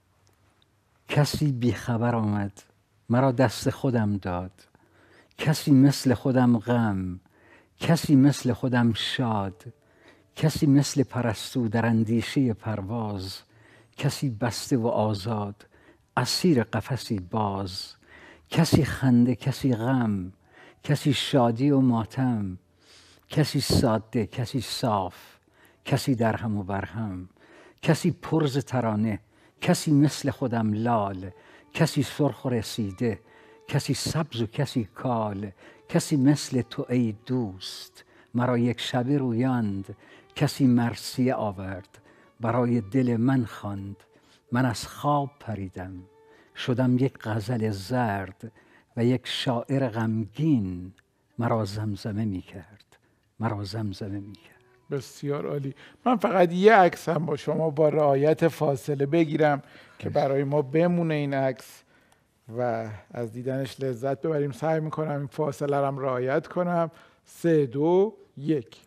کسی بیخبر آمد، مرا دست خودم داد. کسی مثل خودم غم، کسی مثل خودم شاد. کسی مثل پرستو در اندیشه پرواز. کسی بسته و آزاد، اسیر قفسی باز. کسی خنده، کسی غم، کسی شادی و ماتم. کسی ساده، کسی صاف، کسی درهم و برهم. کسی پرز ترانه، کسی مثل خودم لال. کسی سرخ و رسیده، کسی سبز و کسی کال. کسی مثل تو ای دوست، مرا یک شبه رویاند. کسی مرثیه آورد، برای دل من خواند. من از خواب پریدم، شدم یک غزل زرد. و یک شاعر غمگین مرا زمزمه می کرد، مرا زمزمه می کرد. بسیار عالی. من فقط یه عکس هم با شما با رعایت فاصله بگیرم که برای ما بمونه این عکس و از دیدنش لذت ببریم. سعی میکنم این فاصله رو هم رعایت کنم. سه دو یک.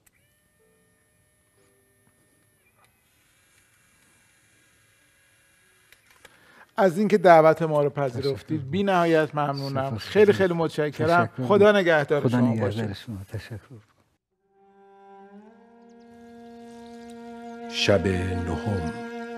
از اینکه دعوت ما رو پذیرفتید بی نهایت ممنونم. خیلی خیلی متشکرم. تشکر. خدا نگهدار خدا شما نگهدار باشه. شما. تشکر. شب نهم.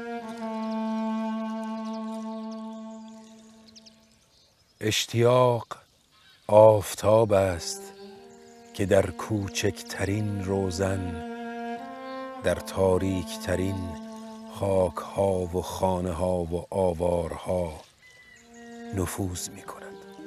اشتیاق آفتاب است که در کوچکترین روزن، در تاریک ترین خاک ها و خانه ها و آوارها نفوذ می کند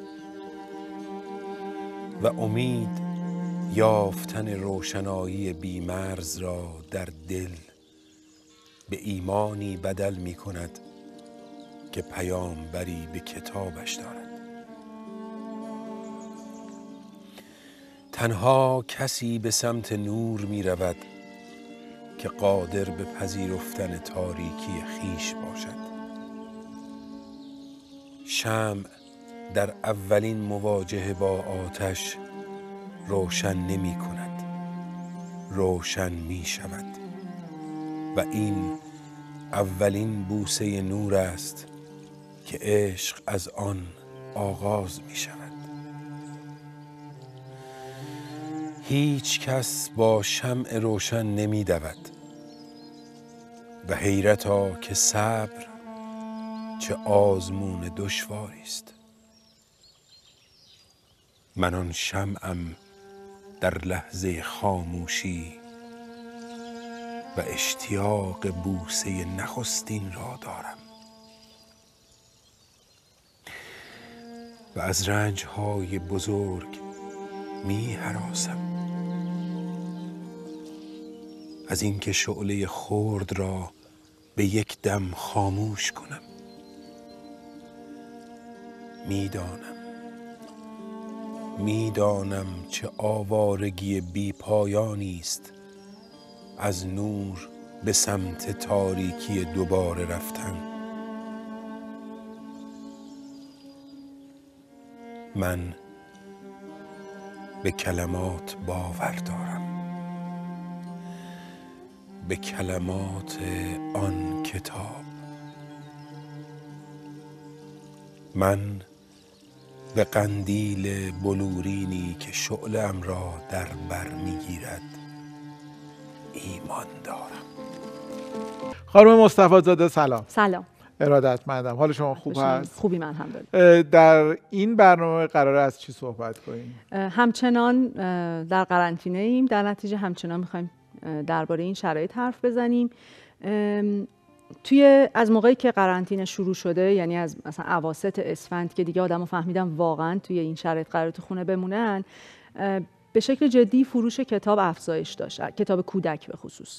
و امید یافتن روشنایی بیمرز را در دل به ایمانی بدل می کند که پیامبری به کتابش دارد. تنها کسی به سمت نور می رود که قادر به پذیرفتن تاریکی خیش باشد. شمع در اولین مواجهه با آتش روشن نمی کند، روشن می شود و این اولین بوسه نور است که عشق از آن آغاز می شود. هیچ کس با شمع روشن نمی دود و حیرتا که صبر چه آزمون دشواری است. من آن شمعم در لحظه خاموشی و اشتیاق بوسه نخستین را دارم و از رنج‌های بزرگ می هراسم، از اینکه شعله خرد را به یک دم خاموش کنم. میدانم میدانم چه آوارگی بی پایانی است از نور به سمت تاریکی دوباره رفتن. من به کلمات باور دارم، به کلمات آن کتاب. من به قندیل بلورینی که شعله‌ام را در بر میگیرد ایمان دارم. خانم مصطفی زاده سلام. سلام. ارادتمندم. حال شما خوب هست؟ خوبی، من الحمدلله. در این برنامه قراره از چی صحبت کنیم؟ همچنان در قرنطینه ایم، در نتیجه همچنان میخوایم درباره این شرایط حرف بزنیم. توی از موقعی که قرنطینه شروع شده، یعنی از مثلا اواسط اسفند که دیگه آدمو فهمیدن واقعا توی این شرایط قرار تو خونه بمونن، به شکل جدی فروش کتاب افزایش داشت، کتاب کودک به خصوص.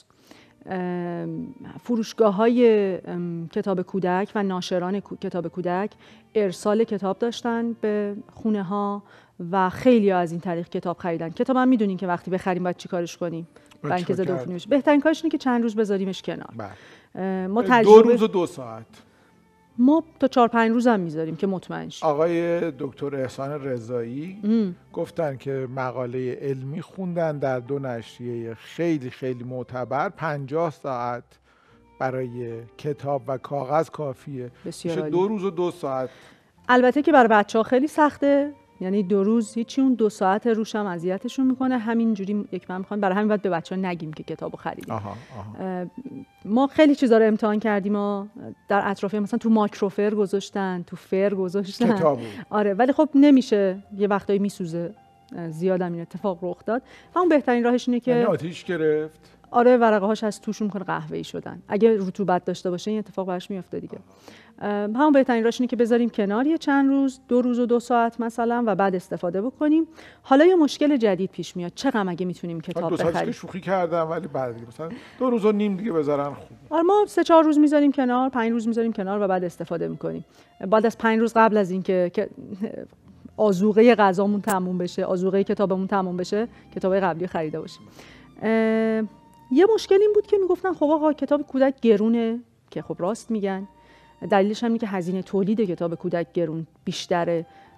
فروشگاه‌های کتاب کودک و ناشران کتاب کودک ارسال کتاب داشتن به خونه ها و خیلی ها از این طریق کتاب خریدن. کتاب هم میدونین که وقتی بخریم باید چی کارش کنیم؟ برای اینکه ضد عفونی بشه. بهترین کارش اینه که چند روز بذاریمش کنار. ما تجربه دو روز و دو ساعت. ما تا چهار پنج روز هم میذاریم که مطمئن شیم. آقای دکتر احسان رضایی ام. گفتن که مقاله علمی خوندن در دو نشریه خیلی خیلی معتبر، پنجاه ساعت برای کتاب و کاغذ کافیه. میشه دو روز و دو ساعت. البته که برای بچه‌ها خیلی سخته، یعنی دو روز هیچی، اون دو ساعت روش هم اذیتشون میکنه. همینجوری یک من میخوام برای همین باید به بچه‌ها نگیم که کتابو خریدیم. آها، آها. ما خیلی چیزا رو امتحان کردیم، ما در اطرافی مثلا تو ماکروفر گذاشتن، تو فر گذاشتن کتابو. آره، ولی خب نمیشه، یه وقتایی میسوزه، زیادم این اتفاق رخ داد. اون بهترین راهش اینه که یعنی آتیش گرفت. آره، ورقه هاش از توشون کنه قهوه‌ای شدن. اگه رطوبت داشته باشه این اتفاق براش میفته دیگه. همون بهترین راهش اینه که بذاریم کنار یه چند روز، دو روز و دو ساعت مثلا، و بعد استفاده بکنیم. حالا یه مشکل جدید پیش میاد، چقدر اگه میتونیم کتاب بخریم؟ دو ساعت شوخی کردم، ولی بعد دیگه مثلا دو روز و نیم دیگه بذارن خوب. آره، ما سه چهار روز میذاریم کنار، پنج روز میذاریم کنار و بعد استفاده میکنیم. بعد از پنج روز قبل از اینکه که آذوقه غذامون تموم بشه، آذوقه کتابمون تموم بشه، کتابای قبلی خریده باشیم. یه مشکل این بود که میگفتن خب آقا کتاب کودک گرونه، که خب راست میگن. دلیلش هم اینه که هزینه تولید کتاب کودک گرون بیشتره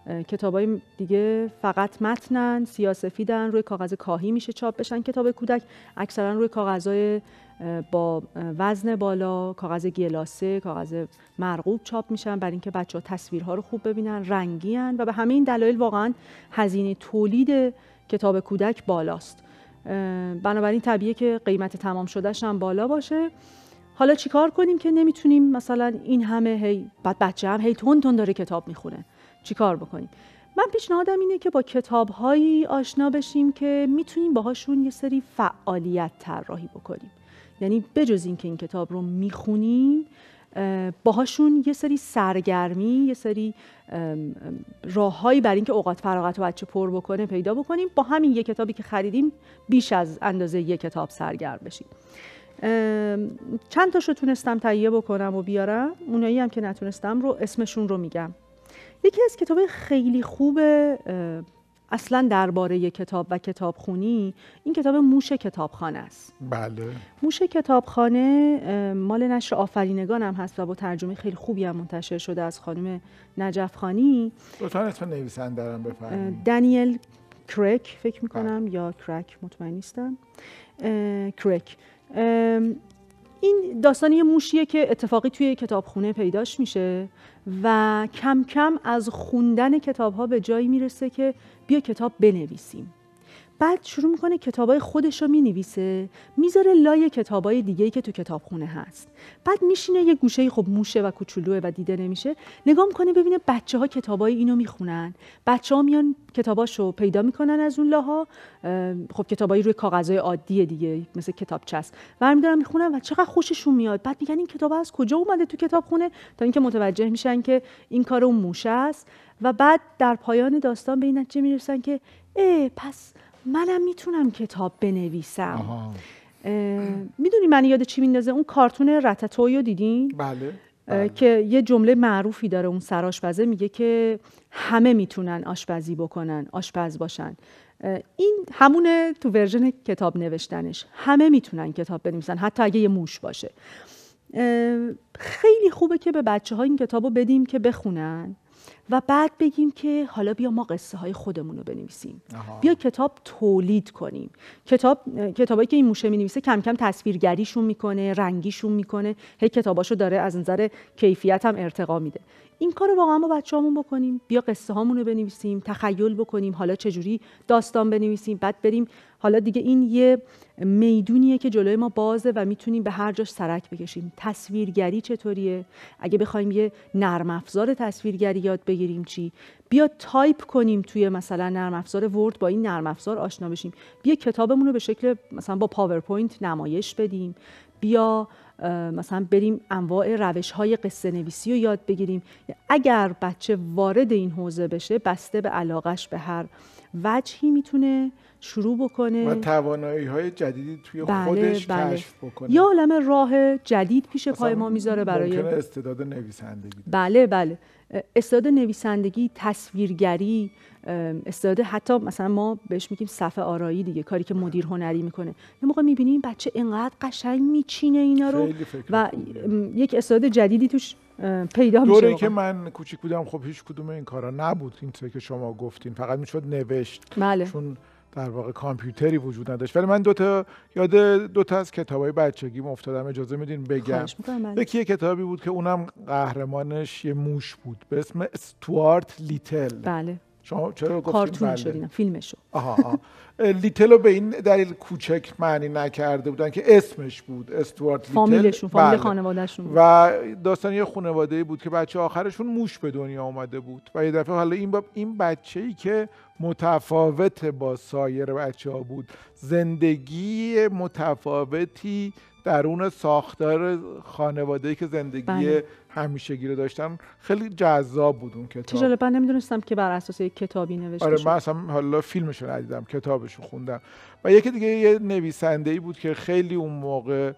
کتابای دیگه فقط متنن، سیاه‌سفیدن، روی کاغذ کاهی میشه چاپ بشن. کتاب کودک اکثرا روی کاغذهای با وزن بالا، کاغذ گلاسه، کاغذ مرغوب چاپ میشن برای اینکه بچه‌ها تصویرها رو خوب ببینن، رنگی ان و به همه این دلایل واقعا هزینه تولید کتاب کودک بالاست. بنابراین طبیعیه که قیمت تمام شدهش هم بالا باشه. حالا چیکار کنیم که نمیتونیم مثلا این همه هی بعد بچه هم هی تون تون داره کتاب میخونه، چیکار بکنیم؟ من پیشنهادم اینه که با کتاب‌هایی آشنا بشیم که میتونیم باهاشون یه سری فعالیت طراحی بکنیم. یعنی بجز این که این کتاب رو میخونیم، باهاشون یه سری سرگرمی، یه سری راههایی برای اینکه اوقات فراغت رو بچه پر بکنه پیدا بکنیم. با همین یک کتابی که خریدیم بیش از اندازه یک کتاب سرگرم بشیم. چند تاشو تونستم تهیه بکنم و بیارم، اونایی هم که نتونستم رو اسمشون رو میگم. یکی از کتاب خیلی خوب اصلا درباره کتاب و کتابخونی این کتاب موش کتابخانه است. بله. موش کتابخانه مال نشر آفرینگان هم هست و با ترجمه خیلی خوبی هم منتشر شده از خانم نجف خانی. لطفاً اسم نویسنده رو بفرمایید. دانیل کرک فکر میکنم یا کرک، مطمئن نیستم. کرک. این داستان یه موشیه که اتفاقی توی کتابخونه پیداش میشه و کم کم از خوندن کتاب‌ها به جایی میرسه که بیا کتاب بنویسیم. بعد شروع میکنه کتابای خودش رو مینویسه، میذاره لای کتابای دیگه‌ای که تو کتابخونه هست. بعد میشینه یه گوشه‌ای، خب موشه و کوچولوه و دیده نمیشه، نگاه میکنه ببینه بچه‌ها کتابای اینو میخونن. بچه‌ها میان کتاباشو پیدا میکنن از اون لاها، خب کتابای روی کاغذهای عادی دیگه مثل کتابچه است، برمی‌دارن میخونن و چقدر خوششون میاد. بعد میگن این کتاب از کجا اومده تو کتابخونه، تا اینکه متوجه میشن که این کار اون موشه است. و بعد در پایان داستان به این نتیجه میرسن که ای پس منم میتونم کتاب بنویسم. میدونی من یاد چی میندازه؟ اون کارتون رتاتوی رو دیدین؟ بله. بله. که یه جمله معروفی داره اون سرآشپزه میگه که همه میتونن آشپزی بکنن، آشپز باشن. این همونه تو ورژن کتاب نوشتنش، همه میتونن کتاب بنویسن حتی اگه یه موش باشه. خیلی خوبه که به بچه‌ها این کتابو بدیم که بخونن و بعد بگیم که حالا بیا ما قصه های خودمون رو بنویسیم. آها. بیا کتاب تولید کنیم. کتاب کتابایی که این موشه می‌نویسه کم کم تصویرگریشون میکنه، رنگیشون میکنه، هی کتاباشو داره از نظر کیفیت هم ارتقا میده. این کارو واقعا با بچه‌هامون بکنیم، بیا قصه هامون رو بنویسیم، تخیل بکنیم حالا چجوری داستان بنویسیم، بعد بریم حالا دیگه این یه میدونیه که جلوی ما بازه و میتونیم به هر جاش سرک بکشیم. تصویرگری چطوریه؟ اگه بخوایم یه نرم افزار تصویرگری یاد بگیریم چی؟ بیا تایپ کنیم توی مثلا نرم افزار ورد، با این نرم افزار آشنا بشیم. بیا کتابمون رو به شکل مثلا با پاورپوینت نمایش بدیم. بیا مثلا بریم انواع روش‌های قصه نویسی رو یاد بگیریم. اگر بچه وارد این حوزه بشه، بسته به علاقش به هر وجهی میتونه شروع بکنه و توانایی‌های جدیدی توی بله، خودش بله. کشف بکنه. یا عالمه راه جدید پیش پای ما میذاره برای ممکنه استعداد نویسندگی. بله بله استعداد نویسندگی، تصویرگری، استعداد حتی مثلا ما بهش میگیم صفحه آرایی دیگه، کاری که مدیر هنری میکنه. یه موقع میبینیم بچه اینقدر قشنگ میچینه اینا رو و یک استعداد جدیدی توش پیدا میشه. دوره که من کوچیک بودم خب هیچ کدوم این کارا نبود، این چیزی که شما گفتین، فقط میشد نوشت. بله. چون در واقع کامپیوتری وجود نداشت. ولی من دو تا یاد دو تا از کتابای بچگیم افتادم، اجازه میدین بگم؟ یکی کتابی بود که اونم قهرمانش یه موش بود به اسم استوارت لیتل. بله. شما چرا گفتین؟ کارتونشو دیدم، فیلمشو. آها آها. لیتل رو به این دلیل کوچک معنی نکرده بودن که اسمش بود استوارت لیتل، فامیلشون، فامیل بله. خانوادهشون بود. و داستان یه خانواده‌ای بود که بچه آخرشون موش به دنیا اومده بود و یه دفعه حالا این با این بچه‌ای که متفاوت با سایر بچه‌ها بود، زندگی متفاوتی درون ساختار خانواده‌ای که زندگی بله. همیشگی رو داشتن، خیلی جذاب بود اون کتاب. چه جالب، من نمیدونستم که بر اساس یک کتابی نوشته آره شده. من اصلا حالا فیلمش رو ندیدم، کتابش رو خوندم. و یکی دیگه یه نویسنده‌ای بود که خیلی اون موقع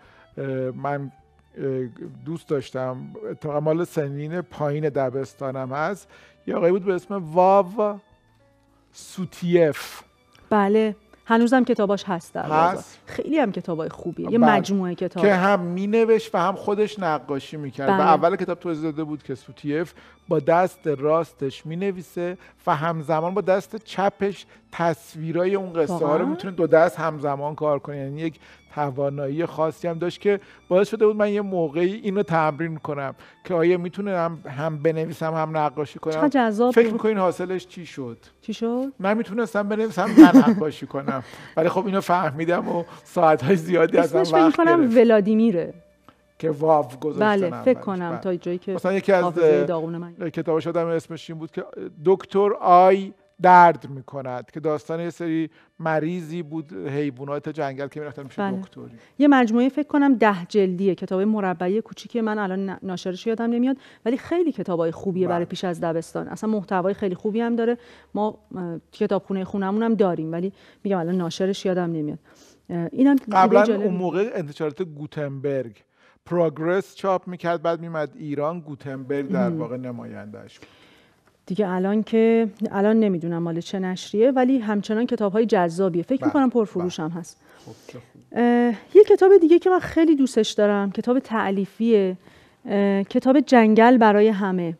من دوست داشتم، اتفاقا مال سنین پایین دبستانم هست، یه آقایی بود به اسم واو سوتیف. بله هنوزم کتاباش هست در بازار. هست. خیلی هم کتابای خوبیه. یه بله. مجموعه کتاب که هم مینوشت و هم خودش نقاشی میکرد. بله. و اول کتاب توضیح داده بود که سوتیف با دست راستش مینویسه و همزمان با دست چپش تصویرای اون قصه ها رو میتونه دو دست همزمان کار کنه. یعنی یک توانایی خاصی هم داشت که باعث شده بود من یه موقعی اینو تمرین کنم که آیا میتونم هم بنویسم هم نقاشی کنم. چقدر جذاب. فکر میکنین حاصلش چی شد؟ چی شد؟ من میتونستم بنویسم نه نقاشی کنم، ولی خب اینو فهمیدم و ساعت‌های زیادی ازم وقت گرفت. فکر کنم ولادیمیره که واو گذاشتن. بله فکر کنم بله. تا جایی که مثلا یکی از داغون من کتاباش آدم اسمش این بود که دکتر آی درد میکند، که داستان یه سری مریضی بود حیوانات جنگل که میرفتن میشه بله. دکتری. یه مجموعه فکر کنم ده جلدیه، کتاب مربعی کوچیکه، من الان ناشرش یادم نمیاد، ولی خیلی کتابای خوبیه بله. برای پیش از دبستان. اصلا محتوای خیلی خوبی هم داره. ما کتابخونه خونمون هم داریم، ولی میگم الان ناشرش یادم نمیاد. اینم قبلا اون موقع انتشارات گوتنبرگ پروگرس چاپ میکرد، بعد میمد ایران، گوتنبرگ در واقع نمایندهش بود. دیگه الان که الان نمیدونم مال چه نشریه، ولی همچنان کتاب‌های جذابیه. فکر می‌کنم پرفروش هم هست. خب یه کتاب دیگه که من خیلی دوستش دارم، کتاب تألیفیه، کتاب جنگل برای همه.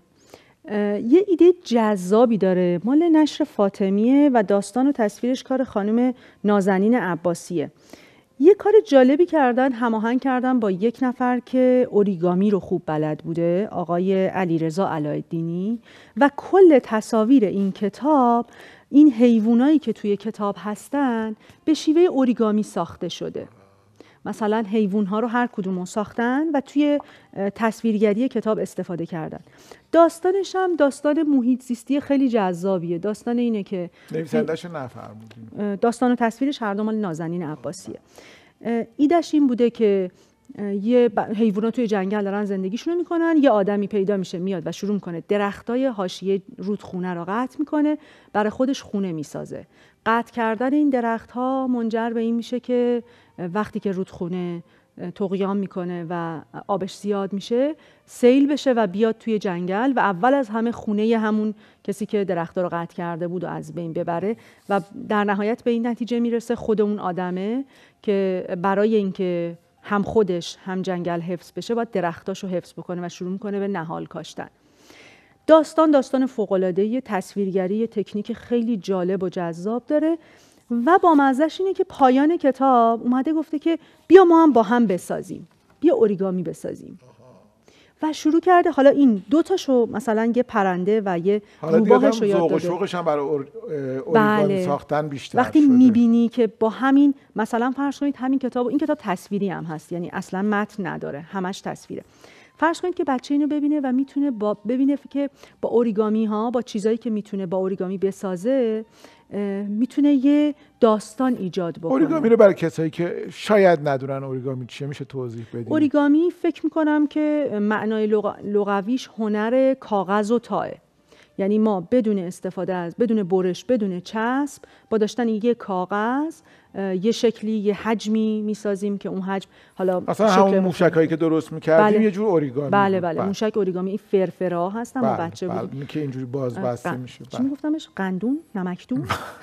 یه ایده جذابی داره، مال نشر فاطمیه و داستان و تصویرش کار خانم نازنین عباسیه. یه کار جالبی کردن، هماهنگ کردن با یک نفر که اوریگامی رو خوب بلد بوده، آقای علیرضا علایالدینی، و کل تصاویر این کتاب، این حیوانایی که توی کتاب هستن به شیوه اوریگامی ساخته شده. مثلا حیوان‌ها رو هر کدوم ساختن و توی تصویرگری کتاب استفاده کردن. داستانش هم داستان محیط زیستی خیلی جذابیه. داستان اینه که نویسنده‌اش نفرمودیم. داستان و تصویرش هر دو مال نازنین عباسیه. ایدهش این بوده که یه حیوانات توی جنگل دارن زندگیشون رو میکنن، یه آدمی پیدا میشه میاد و شروع میکنه درختای حاشیه رودخونه رو قطع میکنه، برای خودش خونه میسازه. قطع کردن این درختها منجر به این میشه که وقتی که رودخونه طغیان میکنه و آبش زیاد میشه، سیل بشه و بیاد توی جنگل و اول از همه خونه همون کسی که درخت‌ها رو قطع کرده بود و از بین ببره و در نهایت به این نتیجه میرسه خود اون آدمه که برای اینکه هم خودش هم جنگل حفظ بشه باید درختاشو حفظ بکنه و شروع میکنه به نهال کاشتن. داستان داستان فوق‌العاده، تصویرگری، تکنیک خیلی جالب و جذاب داره و با مزهش اینه که پایان کتاب اومده گفته که بیا ما هم با هم بسازیم، بیا اوریگامی بسازیم. و شروع کرده. حالا این دو تاشو مثلا یه پرنده و یه روباهش رو یاد داده. ذوق و شوقش هم برای اور... اوریگامی بله. ساختن بیشتر وقتی شده. میبینی که با همین مثلا فرض کنید همین کتاب، این کتاب تصویری هم هست، یعنی اصلا متن نداره، همش تصویره. فرض کنید که بچه اینو ببینه و میتونه با ببینه که با اوریگامی ها، با چیزایی که میتونه با اوریگامی بسازه، میتونه یه داستان ایجاد بکنه. اوریگامی رو برای کسایی که شاید ندونن اوریگامی چیه میشه توضیح بدید؟ اوریگامی فکر میکنم که معنای لغویش هنر کاغذ و تاه. یعنی ما بدون استفاده از بدون برش، بدون چسب، با داشتن یه کاغذ یه شکلی، یه حجمی میسازیم که اون حجم حالا اصلا همون موشکایی که درست میکردیم بله. یه جور اوریگامی بله بله, بله. موشک اوریگامی، این فرفرا هستن بله. و بچه بله. بودیم که اینجوری باز بسته میشه. چی میگفتمش؟ قندون، نمکدون.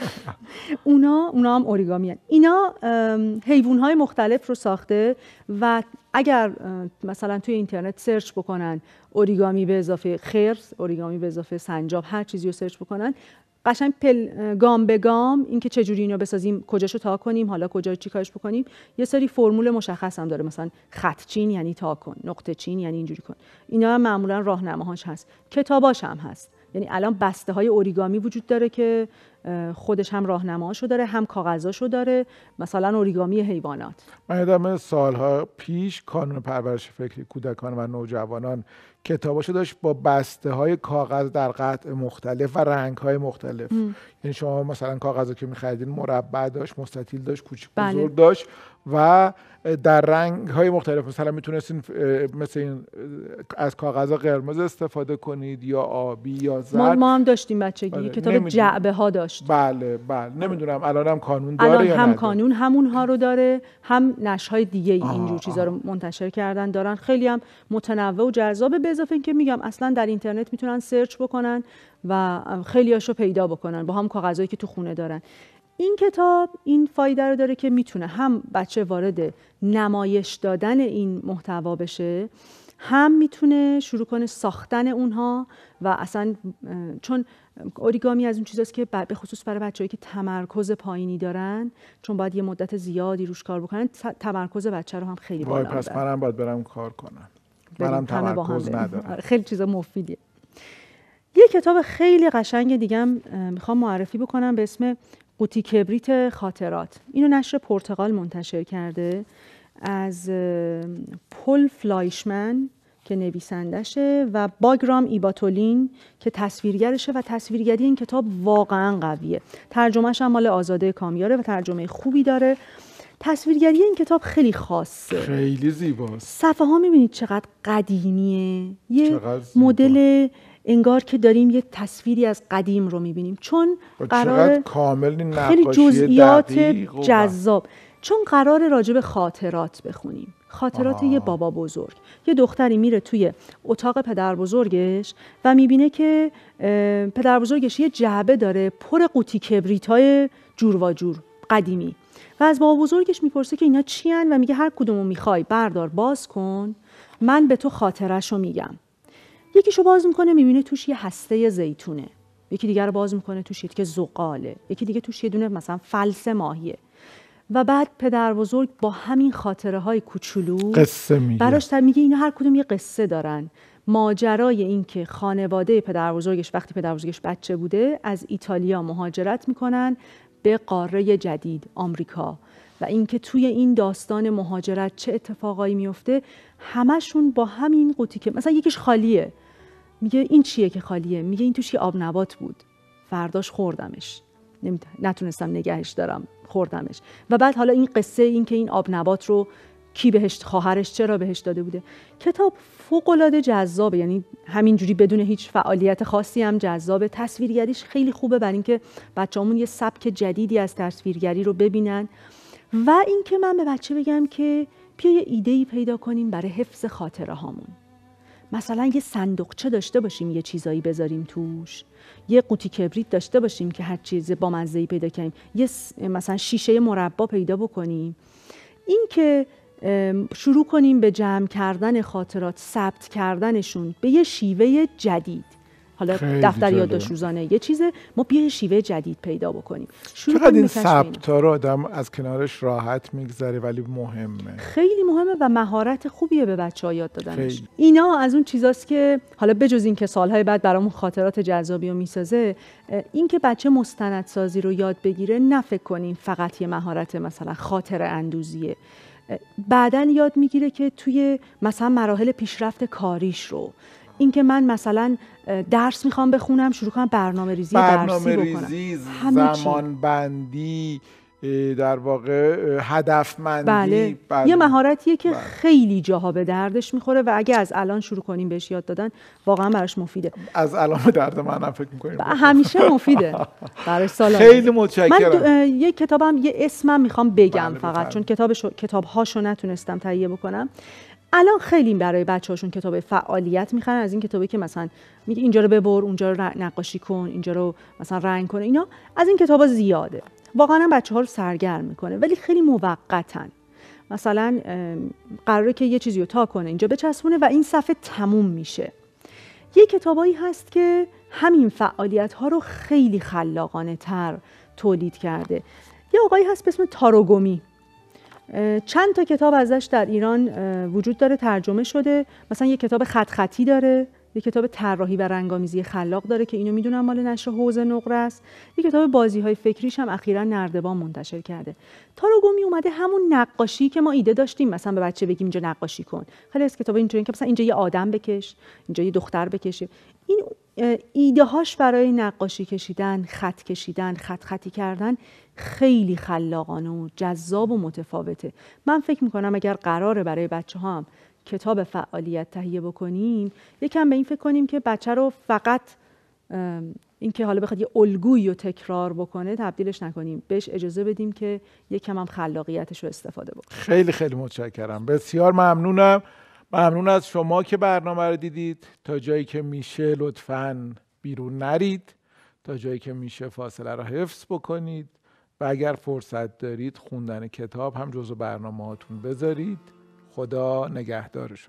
اونا اونا هم اوریگامی هن. اینا حیوانات مختلف رو ساخته و اگر مثلا توی اینترنت سرچ بکنن اوریگامی به اضافه خرس، اوریگامی به اضافه سنجاب، هر چیزی رو سرچ بکنن، قشنگ پل گام به گام اینکه چجوری اینو بسازیم، کجاشو تا کنیم، حالا کجا چی کارش بکنیم، یه سری فرمول مشخص هم داره. مثلا خط چین یعنی تا کن، نقطه چین یعنی اینجوری کن. اینا هم معمولا راهنماهاش هست، کتاباش هم هست. یعنی الان بسته های اوریگامی وجود داره که خودش هم راهنماهاشو داره، هم کاغذاشو داره، مثلا اوریگامی حیوانات. من یادم سالها پیش کانون پرورش فکری کودکان و نوجوانان کتاباشو داشت با بسته های کاغذ در قطع مختلف و رنگ های مختلف. ام. یعنی شما مثلا کاغذی که می‌خریدین مربع داشت، مستطیل داشت، کوچیک بله. بزرگ داشت و در رنگ های مختلف. مثلا میتونستین مثل این از کاغذ قرمز استفاده کنید یا آبی یا زرد. ما, ما هم داشتیم بچگی آره. کتاب نمیدونم. جعبه ها داشت. بله بله نمیدونم الان هم کانون داره الان یا هم نداره. کانون همون ها رو داره، هم نشرهای دیگه اینجور چیزا رو منتشر کردن دارن. خیلی هم متنوع و جذابه. به اضافه اینکه میگم اصلا در اینترنت میتونن سرچ بکنن و خیلیاشو پیدا بکنن با هم کاغذایی که تو خونه دارن. این کتاب این فایده رو داره که میتونه هم بچه وارد نمایش دادن این محتوا بشه، هم میتونه شروع کنه ساختن اونها و اصلا چون اوریگامی از اون چیزاست که به خصوص برای بچه‌ای که تمرکز پایینی دارن، چون باید یه مدت زیادی روش کار بکنن، تمرکز بچه رو هم خیلی بالا میبره. پس منم باید برم کار کنم. منم تمرکز ندارم. خیلی چیزا مفیدیه. یه کتاب خیلی قشنگ دیگه هم میخوام معرفی بکنم به اسم قوطی کبریت خاطرات. اینو نشر پرتغال منتشر کرده از پل فلایشمن که نویسندشه و باگرام ایباتولین که تصویرگرشه و تصویرگری این کتاب واقعا قویه. ترجمهش هم مال آزاده کامیاره و ترجمه خوبی داره. تصویرگری این کتاب خیلی خاصه، خیلی زیباست. صفحه ها میبینید چقدر قدیمیه، یه مدل انگار که داریم یه تصویری از قدیم رو میبینیم، چون قرار کامل خیلی جزئیات جذاب، چون قرار راجع به خاطرات بخونیم. خاطرات آه. یه بابا بزرگ. یه دختری میره توی اتاق پدر بزرگش و میبینه که پدر بزرگش یه جعبه داره پر قوطی کبریت‌های جور و جور قدیمی و از بابا بزرگش میپرسه که اینا چی هن و میگه هر کدومو میخوای بردار باز کن، من به تو خاطرشو میگم. یکیشو باز میکنه میبینه توش یه هسته زیتونه، یکی دیگر رو باز میکنه توش یه که زغاله، یکی دیگه توش یه دونه مثلا فلس ماهیه و بعد پدر بزرگ با همین خاطره های کوچولو قصه میگه براش میگه اینا هر کدوم یه قصه دارن. ماجرای این که خانواده پدر بزرگش وقتی پدر بزرگش بچه بوده از ایتالیا مهاجرت میکنن به قاره جدید آمریکا و اینکه توی این داستان مهاجرت چه اتفاقایی میفته، همشون با همین قوطی که مثلا یکیش خالیه، میگه این چیه که خالیه؟ میگه این توش یه آب نبات بود، فرداش خوردمش، نتونستم نگهش دارم، خوردمش. و بعد حالا این قصه این که این آب نبات رو کی بهش، خواهرش چرا بهش داده بوده. کتاب فوق‌العاده جذابه، یعنی همینجوری بدون هیچ فعالیت خاصی هم جذابه. تصویرگریش خیلی خوبه برای اینکه بچه‌مون یه سبک جدیدی از تصویرگری رو ببینن و اینکه من به بچه بگم که بیا یه ایده‌ای پیدا کنیم برای حفظ خاطره هامون. مثلا یه صندوقچه داشته باشیم یه چیزایی بذاریم توش، یه قوطی کبریت داشته باشیم که هر چیز با مزه‌ای پیدا کنیم، یه مثلا شیشه مربا پیدا بکنیم. این که شروع کنیم به جمع کردن خاطرات، ثبت کردنشون به یه شیوه جدید، حالا دفتر یادداشت روزانه یه چیزه، ما بیا یه شیوه جدید پیدا بکنیم. چقدر این ثبت‌ها رو آدم از کنارش راحت میگذره ولی مهمه، خیلی مهمه و مهارت خوبیه به بچه‌ها یاد دادنش. اینا از اون چیزاست که حالا بجز این که سالهای بعد برامون خاطرات جذابی رو میسازه، این که بچه مستندسازی رو یاد بگیره، نه فکر کنیم فقط یه مهارت مثلا خاطره اندوزیه، بعدن یاد میگیره که توی مثلا مراحل پیشرفت کاریش رو، این که من مثلا درس میخوام بخونم شروع کنم برنامه ریزی برنامه درسی ریزی، زمان بندی، در واقع هدفمندی. بله. بله. یه مهارتیه که بله. خیلی جاها به دردش میخوره و اگه از الان شروع کنیم بهش یاد دادن واقعا براش مفیده. از الان به درد منم فکر میکنیم همیشه مفیده براش. سال خیلی متشکرم. من یه کتابم یه اسمم میخوام بگم بله فقط بفرم. چون کتابشو کتابهاشو نتونستم تهیه بکنم. الان خیلی برای بچه‌هاشون کتاب فعالیت میخرن، از این کتابی که مثلا میگه اینجا رو ببر، اونجا رو نقاشی کن، اینجا رو مثلا رنگ کن، اینا از این کتابا زیاده. واقعا بچه‌ها رو سرگرم میکنه ولی خیلی موقتن. مثلا قراره که یه چیزی رو تا کنه اینجا بچسبونه و این صفحه تموم میشه. یه کتابایی هست که همین فعالیت ها رو خیلی خلاقانه تر تولید کرده. یه آقایی هست به اسم تاروگومی، چند تا کتاب ازش در ایران وجود داره، ترجمه شده. مثلا یه کتاب خط خطی داره، یه کتاب طراحی و رنگامیزی خلاق داره که اینو میدونم مال نشر حوض نقره است. یه کتاب بازی‌های فکریش هم اخیراً نردبان منتشر کرده. تاروگومی اومده همون نقاشی که ما ایده داشتیم مثلا به بچه بگیم اینجا نقاشی کن. خیلی از کتابا اینجوریه که مثلا اینجا یه آدم بکش، اینجا یه دختر بکشه. این ایده هاش برای نقاشی کشیدن، خط کشیدن، خط خطی کردن خیلی خلاقانه و جذاب و متفاوته. من فکر میکنم اگر قراره برای بچه ها هم کتاب فعالیت تهیه بکنیم، یکم به این فکر کنیم که بچه رو فقط این که حالا بخواد یه الگویی رو تکرار بکنه تبدیلش نکنیم، بهش اجازه بدیم که یکم هم خلاقیتش رو استفاده بکنه. خیلی خیلی متشکرم، بسیار ممنونم. ممنون از شما که برنامه رو دیدید. تا جایی که میشه لطفاً بیرون نرید، تا جایی که میشه فاصله رو حفظ بکنید و اگر فرصت دارید خوندن کتاب هم جزو برنامه هاتون بذارید. خدا نگهدار شما.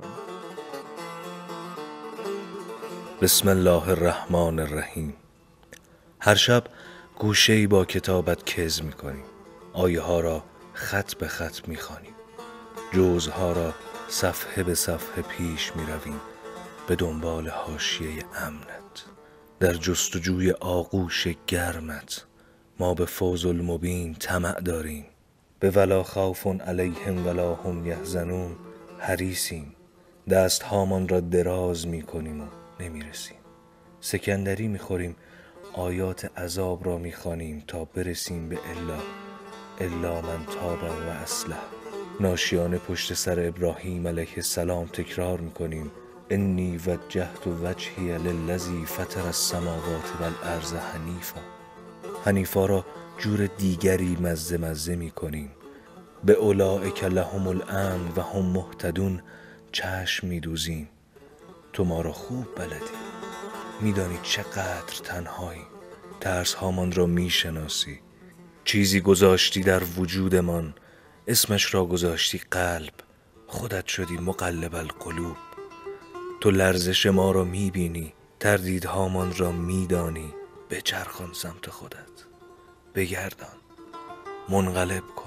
بسم الله الرحمن الرحیم. هر شب گوشه‌ای با کتابت کز می‌کنیم. آیه ها را خط به خط می‌خوانیم. جزها را صفحه به صفحه پیش می‌رویم به دنبال حاشیه امنت. در جستجوی آغوش گرمت ما به فوز المبین طمع داریم. به ولا خوف علیهم ولا هم یحزنون حریصیم. دست هامان را دراز می‌کنیم و نمی‌رسیم. سکندری می‌خوریم، آیات عذاب را می‌خوانیم تا برسیم به الا الا من تاب و اصلح. ناشیانه پشت سر ابراهیم علیه السلام تکرار می‌کنیم انی وجهت وجهی للذی فطر السماوات والارض حنیفا. حنیفا را جور دیگری مزه مزه می‌کنیم. به اولئک لهم الامن و هم مهتدون چشم می‌دوزیم. تو ما را خوب بلدی، می‌دانی چقدر تنهایی، ترس هامان را می‌شناسی. چیزی گذاشتی در وجودمان، اسمش را گذاشتی قلب، خودت شدی مقلب القلوب. تو لرزش ما را می‌بینی، تردیدهامان را می‌دانی. بچرخان سمت خودت، بگردان، منقلب کن.